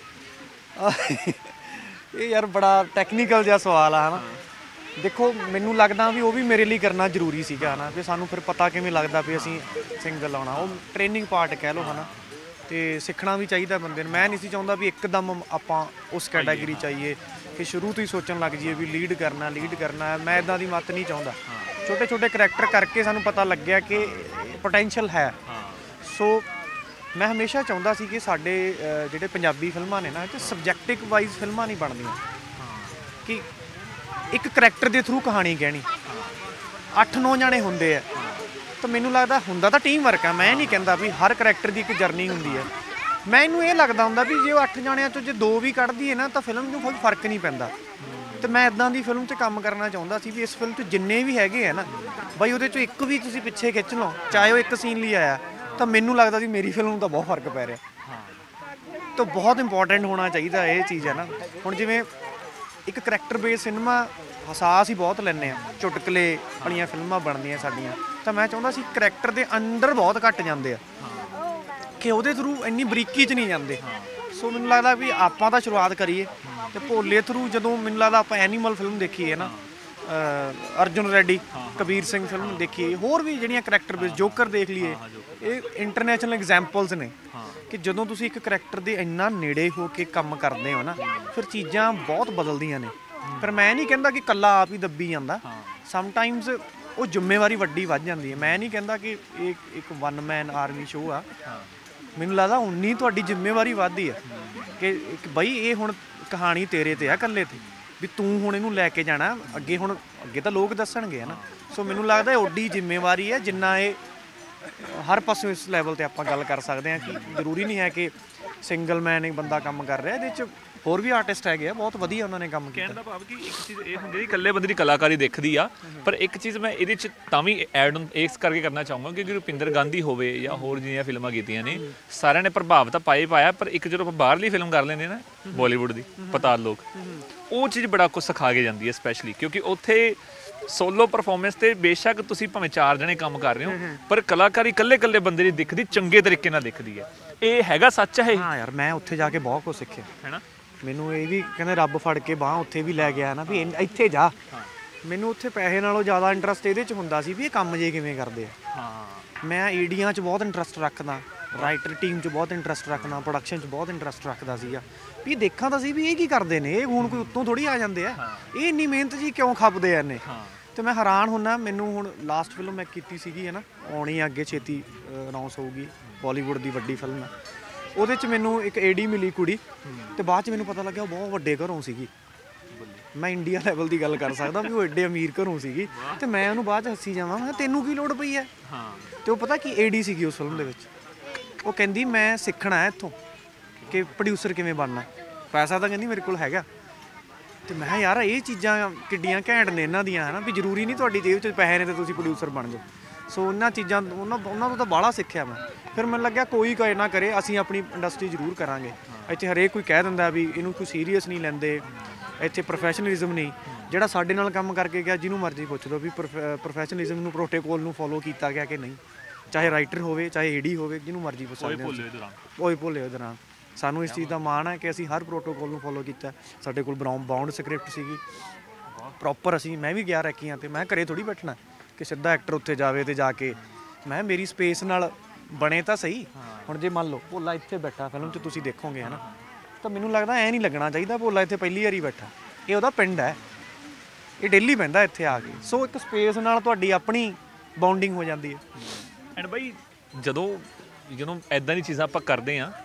ਇਹ ਯਾਰ ਬੜਾ ਟੈਕਨੀਕਲ ਜਿਹਾ ਸਵਾਲ ਆ ਹਨਾ। ਦੇਖੋ ਮੈਨੂੰ ਲੱਗਦਾ ਵੀ ਉਹ ਵੀ ਮੇਰੇ ਲਈ ਕਰਨਾ ਜ਼ਰੂਰੀ ਸੀਗਾ ਹਨਾ, ਵੀ ਸਾਨੂੰ ਫਿਰ ਪਤਾ ਕਿਵੇਂ ਲੱਗਦਾ ਵੀ ਅਸੀਂ ਸਿੰਗਲ ਆਉਣਾ। ਉਹ ਟ੍ਰੇਨਿੰਗ ਪਾਰਟ ਕਹਿ ਲਓ ਹਨਾ, ਤੇ ਸਿੱਖਣਾ ਵੀ ਚਾਹੀਦਾ ਬੰਦੇ ਨੂੰ। ਮੈਂ ਨਹੀਂ ਸੀ ਚਾਹੁੰਦਾ ਵੀ ਇੱਕਦਮ ਆਪਾਂ ਉਸ ਕੈਟਾਗਰੀ 'ਚ ਆਈਏ ਕਿ ਸ਼ੁਰੂ ਤੋਂ ਹੀ ਸੋਚਣ ਲੱਗ ਜਾਈਏ ਵੀ ਲੀਡ ਕਰਨਾ ਲੀਡ ਕਰਨਾ। ਮੈਂ ਇਦਾਂ ਦੀ ਮੱਤ ਨਹੀਂ ਚਾਹੁੰਦਾ। ਛੋਟੇ ਛੋਟੇ ਕਰੈਕਟਰ ਕਰਕੇ ਸਾਨੂੰ ਪਤਾ ਲੱਗਿਆ ਕਿ ਪੋਟੈਂਸ਼ੀਅਲ ਹੈ। ਸੋ ਮੈਂ ਹਮੇਸ਼ਾ ਚਾਹੁੰਦਾ ਸੀ ਕਿ ਸਾਡੇ ਜਿਹੜੇ ਪੰਜਾਬੀ ਫਿਲਮਾਂ ਨੇ ਨਾ ਇਹ 'ਚ ਸਬਜੈਕਟਿਵ ਵਾਈਜ਼ ਫਿਲਮਾਂ ਨਹੀਂ ਬਣਦੀਆਂ, ਕਿ ਇੱਕ ਕਰੈਕਟਰ ਦੇ ਥਰੂ ਕਹਾਣੀ ਕਹਿਣੀ। ਅੱਠ ਨੌ ਜਾਣੇ ਹੁੰਦੇ ਆ ਤਾਂ ਮੈਨੂੰ ਲੱਗਦਾ ਹੁੰਦਾ ਤਾਂ ਟੀਮ ਵਰਕ ਆ। ਮੈਂ ਨਹੀਂ ਕਹਿੰਦਾ ਵੀ ਹਰ ਕਰੈਕਟਰ ਦੀ ਇੱਕ ਜਰਨੀ ਹੁੰਦੀ ਹੈ। ਮੈਨੂੰ ਇਹ ਲੱਗਦਾ ਹੁੰਦਾ ਵੀ ਜੇ ਉਹ ਅੱਠ ਜਾਣਿਆਂ 'ਚੋਂ ਜੇ ਦੋ ਵੀ ਕੱਢਦੀ ਹੈ ਨਾ ਤਾਂ ਫਿਲਮ ਨੂੰ ਕੋਈ ਫਰਕ ਨਹੀਂ ਪੈਂਦਾ। ਤੇ ਮੈਂ ਇਦਾਂ ਦੀ ਫਿਲਮ 'ਚ ਕੰਮ ਕਰਨਾ ਚਾਹੁੰਦਾ ਸੀ ਵੀ ਇਸ ਫਿਲਮ 'ਚ ਜਿੰਨੇ ਵੀ ਹੈਗੇ ਆ ਨਾ ਬਾਈ ਉਹਦੇ 'ਚੋਂ ਇੱਕ ਵੀ ਤੁਸੀਂ ਪਿੱਛੇ ਖਿੱਚ ਲਓ, ਚਾਹੇ ਉਹ ਇੱਕ ਸੀਨ ਲਈ ਆਇਆ, ਤਾਂ ਮੈਨੂੰ ਲੱਗਦਾ ਸੀ ਮੇਰੀ ਫਿਲਮ ਨੂੰ ਤਾਂ ਬਹੁਤ ਫਰਕ ਪੈ ਰਿਹਾ। ਤਾਂ ਬਹੁਤ ਇੰਪੋਰਟੈਂਟ ਹੋਣਾ ਚਾਹੀਦਾ ਇਹ ਚੀਜ਼ ਹੈ ਨਾ। ਹੁਣ ਜਿਵੇਂ ਇੱਕ ਕਰੈਕਟਰ ਬੇਸ ਸਿਨੇਮਾ ਹਸਾ ਅਸੀਂ ਬਹੁਤ ਲੈਂਦੇ ਹਾਂ, ਚੁਟਕਲੇ ਵਾਲੀਆਂ ਫਿਲਮਾਂ ਬਣਦੀਆਂ ਸਾਡੀਆਂ, ਤਾਂ ਮੈਂ ਚਾਹੁੰਦਾ ਸੀ ਕਰੈਕਟਰ ਦੇ ਅੰਦਰ ਬਹੁਤ ਘੱਟ ਜਾਂਦੇ ਆ ਕਿ ਉਹਦੇ ਥਰੂ ਇੰਨੀ ਬਰੀਕੀ 'ਚ ਨਹੀਂ ਜਾਂਦੇ। ਸੋ ਮੈਨੂੰ ਲੱਗਦਾ ਵੀ ਆਪਾਂ ਤਾਂ ਸ਼ੁਰੂਆਤ ਕਰੀਏ ਤੇ ਭੋਲੇ ਥਰੂ ਜਦੋਂ ਮੈਨੂੰ ਲੱਗਦਾ ਆਪਾਂ ਐਨੀਮਲ ਫਿਲਮ ਦੇਖੀਏ ਨਾ, ਅਰਜੁਨ ਰੈਡੀ, ਕਬੀਰ ਸਿੰਘ ਫਿਲਮ ਦੇਖੀਏ, ਹੋਰ ਵੀ ਜਿਹੜੀਆਂ ਕਰੈਕਟਰ ਬੇਸ ਜੋਕਰ ਦੇਖ ਲਈਏ, ਇਹ ਇੰਟਰਨੈਸ਼ਨਲ ਐਗਜ਼ਾਮਪਲਸ ਨੇ ਕਿ ਜਦੋਂ ਤੁਸੀਂ ਇੱਕ ਕਰੈਕਟਰ ਦੇ ਇੰਨਾ ਨੇੜੇ ਹੋ ਕੇ ਕੰਮ ਕਰਦੇ ਹੋ ਨਾ ਫਿਰ ਚੀਜ਼ਾਂ ਬਹੁਤ ਬਦਲਦੀਆਂ ਨੇ। ਪਰ ਮੈਂ ਨਹੀਂ ਕਹਿੰਦਾ ਕਿ ਇਕੱਲਾ ਆਪ ਹੀ ਦੱਬੀ ਜਾਂਦਾ, ਸਮਟਾਈਮਸ ਉਹ ਜ਼ਿੰਮੇਵਾਰੀ ਵੱਡੀ ਵੱਧ ਜਾਂਦੀ ਹੈ। ਮੈਂ ਨਹੀਂ ਕਹਿੰਦਾ ਕਿ ਇਹ ਇੱਕ ਵਨ ਮੈਨ ਆਰਮੀ ਸ਼ੋਅ ਆ। ਮੈਨੂੰ ਲੱਗਦਾ ਉਨੀ ਤੁਹਾਡੀ ਜ਼ਿੰਮੇਵਾਰੀ ਵੱਧਦੀ ਹੈ ਕਿ ਇੱਕ ਬਈ ਇਹ ਹੁਣ ਕਹਾਣੀ ਤੇਰੇ ਤੇ ਆ ਇਕੱਲੇ ਤੇ, ਵੀ ਤੂੰ ਹੁਣ ਇਹਨੂੰ ਲੈ ਕੇ ਜਾਣਾ ਅੱਗੇ। ਹੁਣ ਅੱਗੇ ਤਾਂ ਲੋਕ ਦੱਸਣਗੇ ਹੈ ਨਾ। ਸੋ ਮੈਨੂੰ ਲੱਗਦਾ ਇਹ ਓਡੀ ਜ਼ਿੰਮੇਵਾਰੀ ਹੈ ਜਿੰਨਾ ਇਹ ਹਰ ਪਾਸੋਂ ਇਸ ਲੈਵਲ ਤੇ ਆਪਾਂ ਗੱਲ ਕਰ ਸਕਦੇ ਹਾਂ ਕਿ ਜ਼ਰੂਰੀ ਨਹੀਂ ਹੈ ਕਿ ਸਿੰਗਲ ਮੈਨ ਇੱਕ ਬੰਦਾ ਕੰਮ ਕਰ ਰਿਹਾ। ਇਹਦੇ 'ਚ ਹੋਰ ਵੀ ਆਰਟਿਸਟ ਹੈਗੇ ਆ, ਬਹੁਤ ਵਧੀਆ ਉਹਨਾਂ ਨੇ ਕੰਮ ਕੀਤਾ। ਕਹਿਣ ਦਾ ਭਾਵ ਕਿ ਇੱਕ ਚੀਜ਼ ਇਹ ਹੁੰਦੀ ਇਕੱਲੇ ਬੰਦੇ ਦੀ ਕਲਾਕਾਰੀ ਦਿਖਦੀ ਆ, ਪਰ ਇੱਕ ਚੀਜ਼ ਮੈਂ ਇਹਦੇ 'ਚ ਤਾਂ ਵੀ ਐਡ ਇਸ ਕਰਕੇ ਕਰਨਾ ਚਾਹੂੰਗਾ ਕਿ ਰੁਪਿੰਦਰ ਗਾਂਧੀ ਹੋਵੇ ਜਾਂ ਹੋਰ ਜਿਹੜੀਆਂ ਫਿਲਮਾਂ ਕੀਤੀਆਂ ਨੇ ਸਾਰਿਆਂ ਨੇ ਪ੍ਰਭਾਵ ਤਾਂ ਪਾਏ ਪਾਇਆ, ਪਰ ਇੱਕ ਜਦੋਂ ਆਪਾਂ ਬਾਹਰਲੀ ਫਿਲਮ ਕਰ ਲੈਂਦੇ ਨਾ ਬਾਲੀਵੁੱਡ ਦੀ ਪਤਾਲ ਲੋਕ, ਉਹ ਚੀਜ਼ ਬੜਾ ਕੁਝ ਸਿਖਾ ਕੇ ਜਾਂਦੀ ਹੈ ਸਪੈਸ਼ਲੀ ਕਿਉਂਕਿ ਉੱਥੇ ਸੋਲੋ ਪਰਫਾਰਮੈਂਸ ਤੇ ਬੇਸ਼ੱਕ ਤੁਸੀਂ ਭਾਵੇਂ ਚਾਰ ਜਣੇ ਕੰਮ ਕਰ ਰਹੇ ਹੋ ਪਰ ਕਲਾਕਾਰੀ ਇਕੱਲੇ ਇਕੱਲੇ ਬੰਦੇ ਦੀ ਦਿਖਦੀ ਚੰਗੇ ਤਰੀਕੇ ਨਾਲ ਦਿਖਦੀ ਹੈ। ਇਹ ਹੈਗਾ ਸੱਚ ਹੈ? ਹਾਂ ਯਾਰ ਮੈਂ ਉੱਥੇ ਜਾ ਕੇ ਬਹੁਤ ਕੁਝ ਸਿੱਖਿਆ ਹੈ ਨਾ। ਮੈਨੂੰ ਇਹ ਵੀ ਕਹਿੰਦੇ ਰੱਬ ਫੜ ਕੇ ਬਾਂਹ ਉੱਥੇ ਵੀ ਲੈ ਗਿਆ ਨਾ ਵੀ ਇੱਥੇ ਜਾ। ਮੈਨੂੰ ਉੱਥੇ ਪੈਸੇ ਨਾਲੋਂ ਜ਼ਿਆਦਾ ਇੰਟਰਸਟ ਇਹਦੇ 'ਚ ਹੁੰਦਾ ਸੀ ਵੀ ਇਹ ਕੰਮ ਜੇ ਕਿਵੇਂ ਕਰਦੇ ਆ। ਹਾਂ ਮੈਂ ਈਡੀਆਂ 'ਚ ਬਹੁਤ ਇੰਟਰਸਟ ਰੱਖਦਾ, ਰਾਈਟਰ ਟੀਮ 'ਚ ਬਹੁਤ ਇੰਟਰਸਟ ਰੱਖਦਾ, ਪ੍ਰੋਡਕਸ਼ਨ 'ਚ ਬਹੁਤ ਇੰਟਰਸਟ ਰੱਖਦਾ ਸੀਗਾ ਵੀ ਦੇਖਾਂ ਤਾਂ ਸੀ ਵੀ ਇਹ ਕੀ ਕਰਦੇ ਨੇ, ਇਹ ਹੁਣ ਕੋਈ ਉੱਤੋਂ ਥੋੜੀ ਆ ਜਾਂਦੇ ਆ, ਇਹ ਇੰਨੀ ਮਿਹਨਤ ਜੀ ਕਿਉਂ ਖੱਪਦੇ ਆ ਇਹਨੇ। ਤੇ ਮੈਂ ਹੈਰਾਨ ਹੁੰਦਾ। ਮੈਨੂੰ ਹੁਣ ਲਾਸਟ ਫਿਲਮ ਮੈਂ ਕੀਤੀ ਸੀਗੀ ਹੈ ਨਾ, ਆਉਣੀ ਅੱਗੇ ਛੇਤੀ ਅਨਾਉਂਸ ਹੋਊਗੀ, ਬਾਲੀਵੁੱਡ ਦੀ ਵੱਡੀ ਫਿਲਮ ਹੈ। ਉਹਦੇ 'ਚ ਮੈਨੂੰ ਇੱਕ ਏਡੀ ਮਿਲੀ ਕੁੜੀ ਤੇ ਬਾਅਦ 'ਚ ਮੈਨੂੰ ਪਤਾ ਲੱਗਿਆ ਉਹ ਬਹੁਤ ਵੱਡੇ ਘਰੋਂ ਸੀਗੀ। ਮੈਂ ਇੰਡੀਆ ਲੈਵਲ ਦੀ ਗੱਲ ਕਰ ਸਕਦਾ ਵੀ ਉਹ ਐਡੇ ਅਮੀਰ ਘਰੋਂ ਸੀਗੀ ਤੇ ਮੈਂ ਉਹਨੂੰ ਬਾਅਦ 'ਚ ਹੱਸੀ ਜਾਵਾਂ ਮੈਂ ਤੈਨੂੰ ਕੀ ਲੋੜ ਪਈ ਹੈ। ਤੇ ਉਹ ਪਤਾ ਕੀ ਏਡੀ ਸੀਗੀ ਉਸ ਫਿਲਮ ਦੇ ਵਿੱਚ। ਉਹ ਕਹਿੰਦੀ ਮੈਂ ਸਿੱਖਣਾ ਹੈ ਇੱਥੋਂ ਕਿ ਪ੍ਰੋਡਿਊਸਰ ਕਿਵੇਂ ਬਣਨਾ, ਪੈਸਾ ਤਾਂ ਕਹਿੰਦੀ ਮੇਰੇ ਕੋਲ ਹੈਗਾ। ਤੇ ਮੈਂ ਕਿਹਾ ਯਾਰ ਇਹ ਚੀਜ਼ਾਂ ਕਿੱਡੀਆਂ ਘੈਂਟ ਨੇ ਇਹਨਾਂ ਦੀਆਂ ਹੈ ਨਾ, ਵੀ ਜ਼ਰੂਰੀ ਨਹੀਂ ਤੁਹਾਡੀ ਜੇਬ 'ਚ ਪੈਸੇ ਨੇ ਤੇ ਤੁਸੀਂ ਪ੍ਰੋਡਿਊਸਰ ਬਣ ਜਾਓ। ਸੋ ਉਹਨਾਂ ਚੀਜ਼ਾਂ ਉਹਨਾਂ ਉਹਨਾਂ ਤੋਂ ਤਾਂ ਬਾਹਲਾ ਸਿੱਖਿਆ ਮੈਂ। ਫਿਰ ਮੈਨੂੰ ਲੱਗਿਆ ਕੋਈ ਕਰੇ ਨਾ ਕਰੇ ਅਸੀਂ ਆਪਣੀ ਇੰਡਸਟਰੀ ਜ਼ਰੂਰ ਕਰਾਂਗੇ। ਇੱਥੇ ਹਰੇਕ ਕੋਈ ਕਹਿ ਦਿੰਦਾ ਵੀ ਇਹਨੂੰ ਕੋਈ ਸੀਰੀਅਸ ਨਹੀਂ ਲੈਂਦੇ, ਇੱਥੇ ਪ੍ਰੋਫੈਸ਼ਨਲਿਜ਼ਮ ਨਹੀਂ। ਜਿਹੜਾ ਸਾਡੇ ਨਾਲ ਕੰਮ ਕਰਕੇ ਗਿਆ ਜਿਹਨੂੰ ਮਰਜ਼ੀ ਪੁੱਛ ਲਓ ਵੀ ਪ੍ਰੋਫੈਸ਼ਨਲਿਜ਼ਮ ਨੂੰ ਪ੍ਰੋਟੋਕੋਲ ਨੂੰ ਫੋਲੋ ਕੀਤਾ ਗਿਆ ਕਿ ਨਹੀਂ, ਚਾਹੇ ਰਾਈਟਰ ਹੋਵੇ ਚਾਹੇ ਏਡੀ ਹੋਵੇ, ਜਿਹਨੂੰ ਮਰਜ਼ੀ ਪੁੱਛ ਸਕਦੇ ਹੋ। ਕੋਈ ਭੁੱਲੇ ਉਹਦੇ ਨਾਲ ਸਾਨੂੰ ਇਸ ਚੀਜ਼ ਦਾ ਮਾਣ ਹੈ ਕਿ ਅਸੀਂ ਹਰ ਪ੍ਰੋਟੋਕੋਲ ਨੂੰ ਫੋਲੋ ਕੀਤਾ। ਸਾਡੇ ਕੋਲ ਬਰਾਊਨ ਬਾਉਂਡ ਸਕ੍ਰਿਪਟ ਸੀਗੀ, ਪ੍ਰੋਪਰ ਅਸੀਂ ਮੈਂ ਵੀ ਗਿਆ ਰੈਕੀਆਂ ਤੇ ਮੈਂ ਘਰੇ ਥੋੜੀ ਬੈਠਣਾ ਕਿ ਸਿੱਧਾ ਐਕਟਰ ਉੱਥੇ ਜਾਵੇ ਤੇ ਜਾ ਕੇ ਮੈਂ ਮੇਰੀ ਸਪੇਸ ਨਾਲ ਬਣੇ ਤਾਂ ਸਹੀ। ਹੁਣ ਜੇ ਮੰਨ ਲਓ ਭੋਲਾ ਇੱਥੇ ਬੈਠਾ ਫਿਲਮ 'ਚ ਤੁਸੀਂ ਦੇਖੋਗੇ ਹੈ ਨਾ, ਤਾਂ ਮੈਨੂੰ ਲੱਗਦਾ ਐਂ ਨਹੀਂ ਲੱਗਣਾ ਚਾਹੀਦਾ ਭੋਲਾ ਇੱਥੇ ਪਹਿਲੀ ਵਾਰੀ ਬੈਠਾ, ਇਹ ਉਹਦਾ ਪਿੰਡ ਹੈ, ਇਹ ਡੇਲੀ ਬਹਿੰਦਾ ਇੱਥੇ ਆ ਕੇ। ਸੋ ਇੱਕ ਸਪੇਸ ਨਾਲ ਤੁਹਾਡੀ ਆਪਣੀ ਬੌਂਡਿੰਗ ਹੋ ਜਾਂਦੀ ਹੈ। ਐਂਡ ਬਾਈ ਜਦੋਂ ਜਦੋਂ ਐਦਾਂ ਦੀ ਚੀਜ਼ਾਂ ਆਪਾਂ ਕਰਦੇ ਹਾਂ,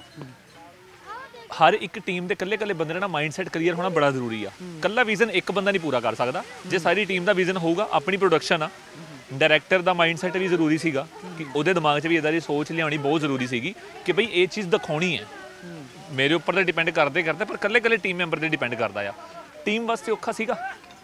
ਹਰ ਇੱਕ ਟੀਮ ਦੇ ਇਕੱਲੇ ਇਕੱਲੇ ਬੰਦੇ ਦਾ ਮਾਈਂਡਸੈਟ ਕਲੀਅਰ ਹੋਣਾ ਬੜਾ ਜ਼ਰੂਰੀ ਆ। ਇਕੱਲਾ ਵਿਜ਼ਨ ਇੱਕ ਬੰਦਾ ਨਹੀਂ ਪੂਰਾ ਕਰ ਸਕਦਾ। ਜੇ ਸਾਰੀ ਟੀਮ ਦਾ ਵਿਜ਼ਨ ਹੋਊਗਾ, ਆਪਣੀ ਪ੍ਰੋਡਕਸ਼ਨ ਆ, ਡਾਇਰੈਕਟਰ ਦਾ ਮਾਈਂਡਸੈਟ ਵੀ ਜ਼ਰੂਰੀ ਸੀਗਾ ਕਿ ਉਹਦੇ ਦਿਮਾਗ 'ਚ ਵੀ ਇੱਦਾਂ ਦੀ ਸੋਚ ਲਿਆਉਣੀ ਬਹੁਤ ਜ਼ਰੂਰੀ ਸੀਗੀ ਕਿ ਬਈ ਇਹ ਚੀਜ਼ ਦਿਖਾਉਣੀ ਹੈ। ਮੇਰੇ ਉੱਪਰ ਤਾਂ ਡਿਪੈਂਡ ਕਰਦੇ ਕਰਦੇ ਪਰ ਇਕੱਲੇ ਇਕੱਲੇ ਟੀਮ ਮੈਂਬਰ 'ਤੇ ਡਿਪੈਂਡ ਕਰਦਾ ਆ। ਟੀਮ ਵਾਸਤੇ ਔਖਾ ਸੀਗਾ।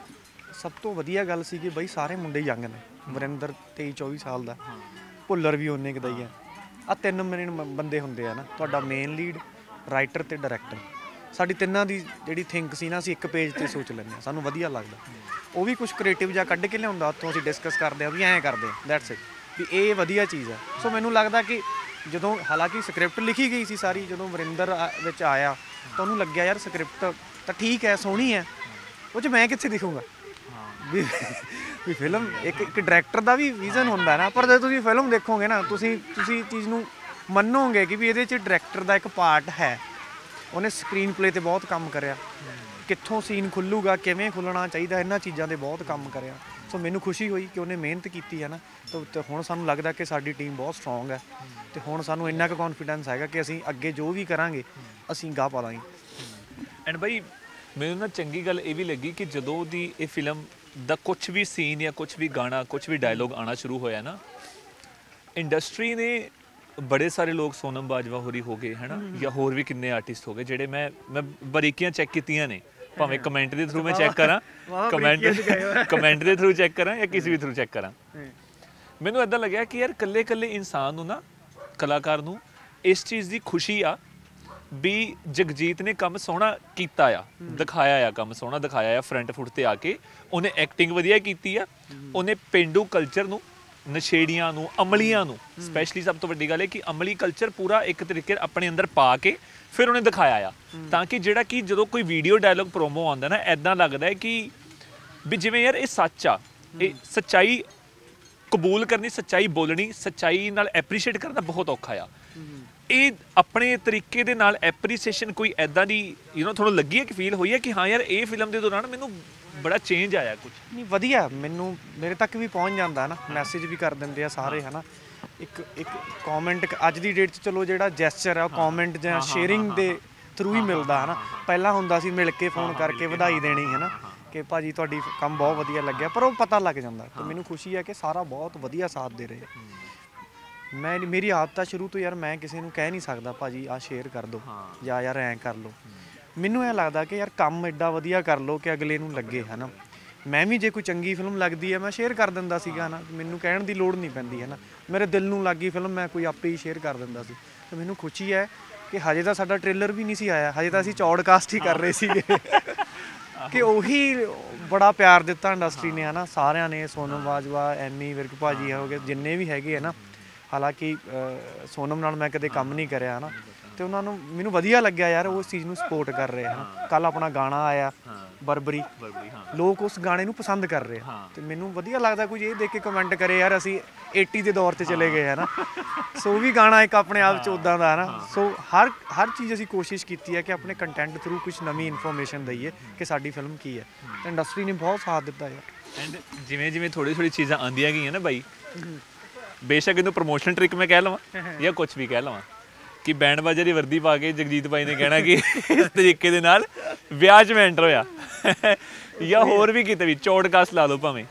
ਸਭ ਤੋਂ ਵਧੀਆ ਗੱਲ ਸੀ ਕਿ ਬਈ ਸਾਰੇ ਮੁੰਡੇ ਯੰਗ ਨੇ। ਵਰਿੰਦਰ ਤੇਈ ਚੌਵੀ ਸਾਲ ਦਾ, ਭੁੱਲਰ ਵੀ ਉਨੇ ਕੁ ਦਾ ਹੀ ਆ। ਆਹ ਤਿੰਨ ਮੇਨ ਬੰਦੇ ਹੁੰਦੇ ਆ ਨਾ, ਤੁਹਾਡਾ ਮੇਨ ਲੀਡ, ਰਾਈਟਰ ਤੇ ਡਾਇਰੈਕਟਰ। ਸਾਡੀ ਤਿੰਨਾਂ ਦੀ ਜਿਹੜੀ ਥਿੰਕ ਸੀ ਨਾ, ਅਸੀਂ ਇੱਕ ਪੇਜ ਤੇ ਸੋਚ ਲੈਂਦੇ ਹਾਂ, ਸਾਨੂੰ ਵਧੀਆ ਲੱਗਦਾ। ਉਹ ਵੀ ਕੁਝ ਕ੍ਰੀਏਟਿਵ ਜਿਹਾ ਕੱਢ ਕੇ ਲਿਆਉਂਦਾ, ਉੱਥੋਂ ਅਸੀਂ ਡਿਸਕਸ ਕਰਦੇ ਹਾਂ ਵੀ ਐਂ ਕਰਦੇ ਹਾਂ, ਦੈਟਸ ਇਟ, ਵੀ ਇਹ ਵਧੀਆ ਚੀਜ਼ ਹੈ। ਸੋ ਮੈਨੂੰ ਲੱਗਦਾ ਕਿ ਜਦੋਂ ਹਾਲਾਂਕਿ ਸਕ੍ਰਿਪਟ ਲਿਖੀ ਗਈ ਸੀ ਸਾਰੀ, ਜਦੋਂ ਵਰਿੰਦਰ ਵਿੱਚ ਆਇਆ ਤਾਂ ਉਹਨੂੰ ਲੱਗਿਆ ਯਾਰ ਸਕ੍ਰਿਪਟ ਤਾਂ ਠੀਕ ਹੈ, ਸੋਹਣੀ ਹੈ, ਉਹ 'ਚ ਮੈਂ ਕਿੱਥੇ ਦਿਖੂੰਗਾ ਵੀ ਵੀ ਫਿਲਮ ਇੱਕ ਇੱਕ ਡਾਇਰੈਕਟਰ ਦਾ ਵੀ ਵਿਜ਼ਨ ਹੁੰਦਾ ਨਾ। ਪਰ ਜਦੋਂ ਤੁਸੀਂ ਫਿਲਮ ਦੇਖੋਗੇ ਨਾ, ਤੁਸੀਂ ਤੁਸੀਂ ਚੀਜ਼ ਨੂੰ ਮੰਨੋਗੇ ਕਿ ਵੀ ਇਹਦੇ 'ਚ ਡਾਇਰੈਕਟਰ ਦਾ ਇੱਕ ਪਾਰਟ ਹੈ। ਉਹਨੇ ਸਕਰੀਨ ਪਲੇ 'ਤੇ ਬਹੁਤ ਕੰਮ ਕਰਿਆ, ਕਿੱਥੋਂ ਸੀਨ ਖੁੱਲੂਗਾ, ਕਿਵੇਂ ਖੁੱਲਣਾ ਚਾਹੀਦਾ, ਇਹਨਾਂ ਚੀਜ਼ਾਂ 'ਤੇ ਬਹੁਤ ਕੰਮ ਕਰਿਆ। ਸੋ ਮੈਨੂੰ ਖੁਸ਼ੀ ਹੋਈ ਕਿ ਉਹਨੇ ਮਿਹਨਤ ਕੀਤੀ ਹੈ ਨਾ। ਤਾਂ ਹੁਣ ਸਾਨੂੰ ਲੱਗਦਾ ਕਿ ਸਾਡੀ ਟੀਮ ਬਹੁਤ ਸਟਰੋਂਗ ਹੈ ਅਤੇ ਹੁਣ ਸਾਨੂੰ ਇੰਨਾ ਕੁ ਕੌਨਫੀਡੈਂਸ ਹੈਗਾ ਕਿ ਅਸੀਂ ਅੱਗੇ ਜੋ ਵੀ ਕਰਾਂਗੇ ਅਸੀਂ ਗਾਹ ਪਾ ਦਾਂਗੇ। ਐਂਡ ਬਾਈ ਮੈਨੂੰ ਨਾ ਚੰਗੀ ਗੱਲ ਇਹ ਵੀ ਲੱਗੀ ਕਿ ਜਦੋਂ ਦੀ ਇਹ ਫਿਲਮ ਦਾ ਕੁਛ ਵੀ ਸੀਨ ਜਾਂ ਕੁਛ ਵੀ ਗਾਣਾ, ਕੁਛ ਵੀ ਡਾਇਲੋਗ ਆਉਣਾ ਸ਼ੁਰੂ ਹੋਇਆ ਨਾ, ਇੰਡਸਟਰੀ ਨੇ ਬੜੇ ਸਾਰੇ ਲੋਕ, ਸੋਨਮ ਬਾਜਵਾ ਹੋਰੀ ਹੋ ਗਏ ਹੈ ਨਾ, ਜਾਂ ਹੋਰ ਵੀ ਕਿੰਨੇ ਆਰਟਿਸਟ ਹੋ ਗਏ ਜਿਹੜੇ ਮੈਂ ਮੈਂ ਬਾਰੀਕੀਆਂ ਚੈੱਕ ਕੀਤੀਆਂ ਨੇ, ਭਾਵੇਂ ਕਮੈਂਟ ਦੇ ਥਰੂ ਮੈਂ ਚੈੱਕ ਕਰਾਂ, ਕਮੈਂਟ ਕਮੈਂਟ ਦੇ ਥਰੂ ਚੈੱਕ ਕਰਾਂ ਜਾਂ ਕਿਸੇ ਵੀ ਥਰੂ ਚੈੱਕ ਕਰਾਂ, ਮੈਨੂੰ ਇੱਦਾਂ ਲੱਗਿਆ ਕਿ ਯਾਰ ਇਕੱਲੇ ਇਕੱਲੇ ਇਨਸਾਨ ਨੂੰ ਨਾ, ਕਲਾਕਾਰ ਨੂੰ ਇਸ ਚੀਜ਼ ਦੀ ਖੁਸ਼ੀ ਆ ਵੀ ਜਗਜੀਤ ਨੇ ਕੰਮ ਸੋਹਣਾ ਕੀਤਾ ਆ, ਦਿਖਾਇਆ ਆ, ਕੰਮ ਸੋਹਣਾ ਦਿਖਾਇਆ ਆ ਫਰੰਟ ਫੁੱਟ ਤੇ ਆ ਕੇ। ਉਹਨੇ ਐਕਟਿੰਗ ਵਧੀਆ ਕੀਤੀ ਆ, ਉਹਨੇ ਪੇਂਡੂ ਕਲਚਰ ਨੂੰ, ਨਸ਼ੇੜੀਆਂ ਨੂੰ, ਅਮਲੀਆਂ ਨੂੰ, ਸਪੈਸ਼ਲੀ ਸਭ ਤੋਂ ਵੱਡੀ ਗੱਲ ਹੈ ਕਿ ਅਮਲੀ ਕਲਚਰ ਪੂਰਾ ਇੱਕ ਤਰੀਕੇ ਆਪਣੇ ਅੰਦਰ ਪਾ ਕੇ ਫਿਰ ਉਹਨੇ ਦਿਖਾਇਆ ਆ, ਤਾਂ ਕਿ ਜਿਹੜਾ ਕਿ ਜਦੋਂ ਕੋਈ ਵੀਡੀਓ ਡਾਇਲੋਗ ਪ੍ਰੋਮੋ ਆਉਂਦਾ ਨਾ, ਇੱਦਾਂ ਲੱਗਦਾ ਹੈ ਕਿ ਵੀ ਜਿਵੇਂ ਯਾਰ ਇਹ ਸੱਚ ਆ, ਇਹ ਸੱਚਾਈ ਕਬੂਲ ਕਰਨੀ, ਸੱਚਾਈ ਬੋਲਣੀ, ਸੱਚਾਈ ਨਾਲ ਐਪਰੀਸ਼ੀਏਟ ਕਰਨਾ ਬਹੁਤ ਔਖਾ ਆ। ਇਹ ਆਪਣੇ ਤਰੀਕੇ ਦੇ ਨਾਲ ਐਪਰੀਸੀਏਸ਼ਨ ਕੋਈ ਇੱਦਾਂ ਦੀ ਯੂ ਨੋ ਤੁਹਾਨੂੰ ਲੱਗੀ ਹੈ ਕਿ ਫੀਲ ਹੋਈ ਹੈ ਕਿ ਹਾਂ ਯਾਰ ਇਹ ਫਿਲਮ ਦੇ ਦੌਰਾਨ ਮੈਨੂੰ ਬੜਾ ਚੇਂਜ ਆਇਆ ਕੁਝ? ਨਹੀਂ ਵਧੀਆ, ਮੈਨੂੰ ਮੇਰੇ ਤੱਕ ਵੀ ਪਹੁੰਚ ਜਾਂਦਾ ਹੈ ਨਾ, ਮੈਸੇਜ ਵੀ ਕਰ ਦਿੰਦੇ ਆ ਸਾਰੇ ਹੈ ਨਾ। ਇੱਕ ਇੱਕ ਕਮੈਂਟ ਅੱਜ ਦੀ ਡੇਟ 'ਚ ਚਲੋ ਜਿਹੜਾ ਜੈਸਚਰ ਆ ਉਹ ਕਮੈਂਟ ਜਾਂ ਸ਼ੇਅਰਿੰਗ ਦੇ ਥਰੂ ਹੀ ਮਿਲਦਾ ਹੈ ਨਾ। ਪਹਿਲਾਂ ਹੁੰਦਾ ਸੀ ਮਿਲ ਕੇ ਫੋਨ ਕਰਕੇ ਵਧਾਈ ਦੇਣੀ ਹੈ ਨਾ ਕਿ ਭਾਜੀ ਤੁਹਾਡੀ ਕੰਮ ਬਹੁਤ ਵਧੀਆ ਲੱਗਿਆ, ਪਰ ਉਹ ਪਤਾ ਲੱਗ ਜਾਂਦਾ। ਅਤੇ ਮੈਨੂੰ ਖੁਸ਼ੀ ਹੈ ਕਿ ਸਾਰਾ ਬਹੁਤ ਵਧੀਆ ਸਾਥ ਦੇ ਰਹੇ। ਮੈਂ ਮੇਰੀ ਆਦਤ ਆ ਸ਼ੁਰੂ ਤੋਂ ਯਾਰ, ਮੈਂ ਕਿਸੇ ਨੂੰ ਕਹਿ ਨਹੀਂ ਸਕਦਾ ਭਾਜੀ ਆਹ ਸ਼ੇਅਰ ਕਰ ਦਿਓ ਜਾਂ ਯਾਰ ਐਂ ਕਰ ਲਓ। ਮੈਨੂੰ ਇਹ ਲੱਗਦਾ ਕਿ ਯਾਰ ਕੰਮ ਐਡਾ ਵਧੀਆ ਕਰ ਲਓ ਕਿ ਅਗਲੇ ਨੂੰ ਲੱਗੇ ਹੈ ਨਾ। ਮੈਂ ਵੀ ਜੇ ਕੋਈ ਚੰਗੀ ਫਿਲਮ ਲੱਗਦੀ ਹੈ ਮੈਂ ਸ਼ੇਅਰ ਕਰ ਦਿੰਦਾ ਸੀਗਾ ਹੈ ਨਾ, ਮੈਨੂੰ ਕਹਿਣ ਦੀ ਲੋੜ ਨਹੀਂ ਪੈਂਦੀ ਹੈ ਨਾ। ਮੇਰੇ ਦਿਲ ਨੂੰ ਲੱਗੀ ਫਿਲਮ, ਮੈਂ ਕੋਈ ਆਪੇ ਹੀ ਸ਼ੇਅਰ ਕਰ ਦਿੰਦਾ ਸੀ। ਅਤੇ ਮੈਨੂੰ ਖੁਸ਼ੀ ਹੈ ਕਿ ਹਜੇ ਤਾਂ ਸਾਡਾ ਟ੍ਰੇਲਰ ਵੀ ਨਹੀਂ ਸੀ ਆਇਆ, ਹਜੇ ਤਾਂ ਅਸੀਂ ਚੌੜਕਾਸਟ ਹੀ ਕਰ ਰਹੇ ਸੀਗੇ ਕਿ ਉਹੀ ਬੜਾ ਪਿਆਰ ਦਿੱਤਾ ਇੰਡਸਟਰੀ ਨੇ ਹੈ ਨਾ, ਸਾਰਿਆਂ ਨੇ। ਸੋਨਮ ਬਾਜਵਾ, ਐਮੀ ਵਿਰਕ ਭਾਜੀ ਹੋ ਗਏ, ਜਿੰਨੇ ਵੀ ਹੈਗੇ ਹੈ ਨਾ। ਹਾਲਾਂਕਿ ਸੋਨਮ ਨਾਲ ਮੈਂ ਕਦੇ ਕੰਮ ਨਹੀਂ ਕਰਿਆ ਹੈ ਨਾ, ਅਤੇ ਉਹਨਾਂ ਨੂੰ ਮੈਨੂੰ ਵਧੀਆ ਲੱਗਿਆ ਯਾਰ, ਉਸ ਚੀਜ਼ ਨੂੰ ਸਪੋਰਟ ਕਰ ਰਹੇ ਹਨ। ਕੱਲ੍ਹ ਆਪਣਾ ਗਾਣਾ ਆਇਆ ਬਰਬਰੀ, ਲੋਕ ਉਸ ਗਾਣੇ ਨੂੰ ਪਸੰਦ ਕਰ ਰਹੇ ਹਨ ਅਤੇ ਮੈਨੂੰ ਵਧੀਆ ਲੱਗਦਾ ਕੁਝ ਇਹ ਦੇਖ ਕੇ ਕਮੈਂਟ ਕਰੇ ਯਾਰ ਅਸੀਂ ਏਟੀ ਦੇ ਦੌਰ 'ਤੇ ਚਲੇ ਗਏ ਹੈ ਨਾ। ਸੋ ਉਹ ਵੀ ਗਾਣਾ ਇੱਕ ਆਪਣੇ ਆਪ 'ਚ ਉੱਦਾਂ ਦਾ ਹੈ ਨਾ। ਸੋ ਹਰ ਹਰ ਚੀਜ਼ ਅਸੀਂ ਕੋਸ਼ਿਸ਼ ਕੀਤੀ ਹੈ ਕਿ ਆਪਣੇ ਕੰਟੈਂਟ ਥਰੂ ਕੁਛ ਨਵੀਂ ਇਨਫੋਰਮੇਸ਼ਨ ਦਈਏ ਕਿ ਸਾਡੀ ਫਿਲਮ ਕੀ ਹੈ, ਅਤੇ ਇੰਡਸਟਰੀ ਨੇ ਬਹੁਤ ਸਾਥ ਦਿੱਤਾ ਯਾਰ। ਐਂਡ ਜਿਵੇਂ ਜਿਵੇਂ ਥੋੜ੍ਹੀ ਥੋੜ੍ਹੀ ਚੀਜ਼ਾਂ ਆਉਂਦੀਆਂ ਗਈਆਂ ਨਾ ਬਾਈ, ਬੇਸ਼ੱਕ ਇਹਨੂੰ ਪ੍ਰਮੋਸ਼ਨ ਟ੍ਰਿਕ ਮੈਂ ਕਹਿ ਲਵਾਂ ਜਾਂ ਕੁਛ ਵੀ ਕਹਿ ਲਵਾਂ, ਕਿ ਬੈਂਡ ਬਾਜੇ ਦੀ ਵਰਦੀ ਪਾ ਕੇ ਜਗਜੀਤ ਭਾਈ ਨੇ ਕਹਿਣਾ ਕਿ ਇਸ ਤਰੀਕੇ ਦੇ ਨਾਲ ਵਿਆਹ 'ਚ ਮੈਂ ਐਂਟਰ ਹੋਇਆ ਜਾਂ ਹੋਰ ਵੀ ਕਿਤੇ ਵੀ ਚੌੜਕਾਸਟ ਲਾ ਲਓ ਭਾਵੇਂ।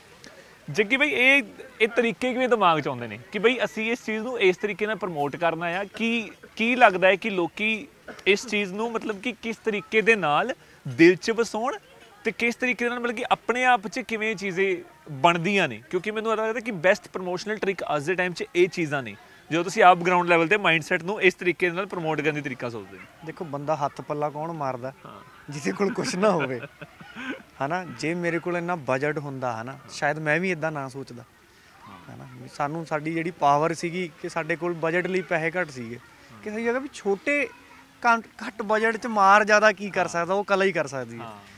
ਜੱਗੀ ਬਈ ਇਹ ਇਹ ਤਰੀਕੇ ਕਿਵੇਂ ਦਿਮਾਗ 'ਚ ਆਉਂਦੇ ਨੇ ਕਿ ਬਈ ਅਸੀਂ ਇਸ ਚੀਜ਼ ਨੂੰ ਇਸ ਤਰੀਕੇ ਨਾਲ ਪ੍ਰਮੋਟ ਕਰਨਾ ਆ? ਕੀ ਕੀ ਲੱਗਦਾ ਹੈ ਕਿ ਲੋਕੀ ਇਸ ਚੀਜ਼ ਨੂੰ ਮਤਲਬ ਕਿ ਕਿਸ ਤਰੀਕੇ ਦੇ ਨਾਲ ਦਿਲ 'ਚ ਵਸਾਉਣ ਅਤੇ ਕਿਸ ਤਰੀਕੇ ਦੇ ਨਾਲ ਮਤਲਬ ਕਿ ਆਪਣੇ ਆਪ 'ਚ ਕਿਵੇਂ ਚੀਜ਼ਾਂ ਬਣਦੀਆਂ ਨੇ? ਕਿਉਂਕਿ ਮੈਨੂੰ ਲੱਗਦਾ ਕਿ ਬੈਸਟ ਪ੍ਰਮੋਸ਼ਨਲ ਟ੍ਰਿਕ ਅੱਜ ਦੇ ਟਾਈਮ 'ਚ ਇਹ ਚੀਜ਼ਾਂ ਨੇ, ਜਦੋਂ ਤੁਸੀਂ ਆਪ ਗਰਾਊਂਡ ਲੈਵਲ 'ਤੇ ਮਾਈਂਡਸੈਟ ਨੂੰ ਇਸ ਤਰੀਕੇ ਨਾਲ ਪ੍ਰਮੋਟ ਕਰਨ ਦੀ ਤਰੀਕਾ ਸੋਚਦੇ ਹੋ। ਦੇਖੋ ਬੰਦਾ ਹੱਥ ਪੱਲਾ ਕੌਣ ਮਾਰਦਾ ਜਿਹਦੇ ਕੋਲ ਕੁਛ ਨਾ ਹੋਵੇ ਹੈ ਨਾ। ਜੇ ਮੇਰੇ ਕੋਲ ਇੰਨਾ ਬਜਟ ਹੁੰਦਾ ਹੈ ਨਾ, ਸ਼ਾਇਦ ਮੈਂ ਵੀ ਇੱਦਾਂ ਨਾ ਸੋਚਦਾ ਹੈ ਨਾ। ਸਾਨੂੰ ਸਾਡੀ ਜਿਹੜੀ ਪਾਵਰ ਸੀਗੀ ਕਿ ਸਾਡੇ ਕੋਲ ਬਜਟ ਲਈ ਪੈਸੇ ਘੱਟ ਸੀਗੇ, ਕਿਸੇ ਜਗ੍ਹਾ ਵੀ ਛੋਟੇ ਘੱਟ ਬਜਟ 'ਚ ਮਾਰ ਜ਼ਿਆਦਾ ਕੀ ਕਰ ਸਕਦਾ, ਉਹ ਕਲਾ ਹੀ ਕਰ ਸਕਦੀ ਹੈ।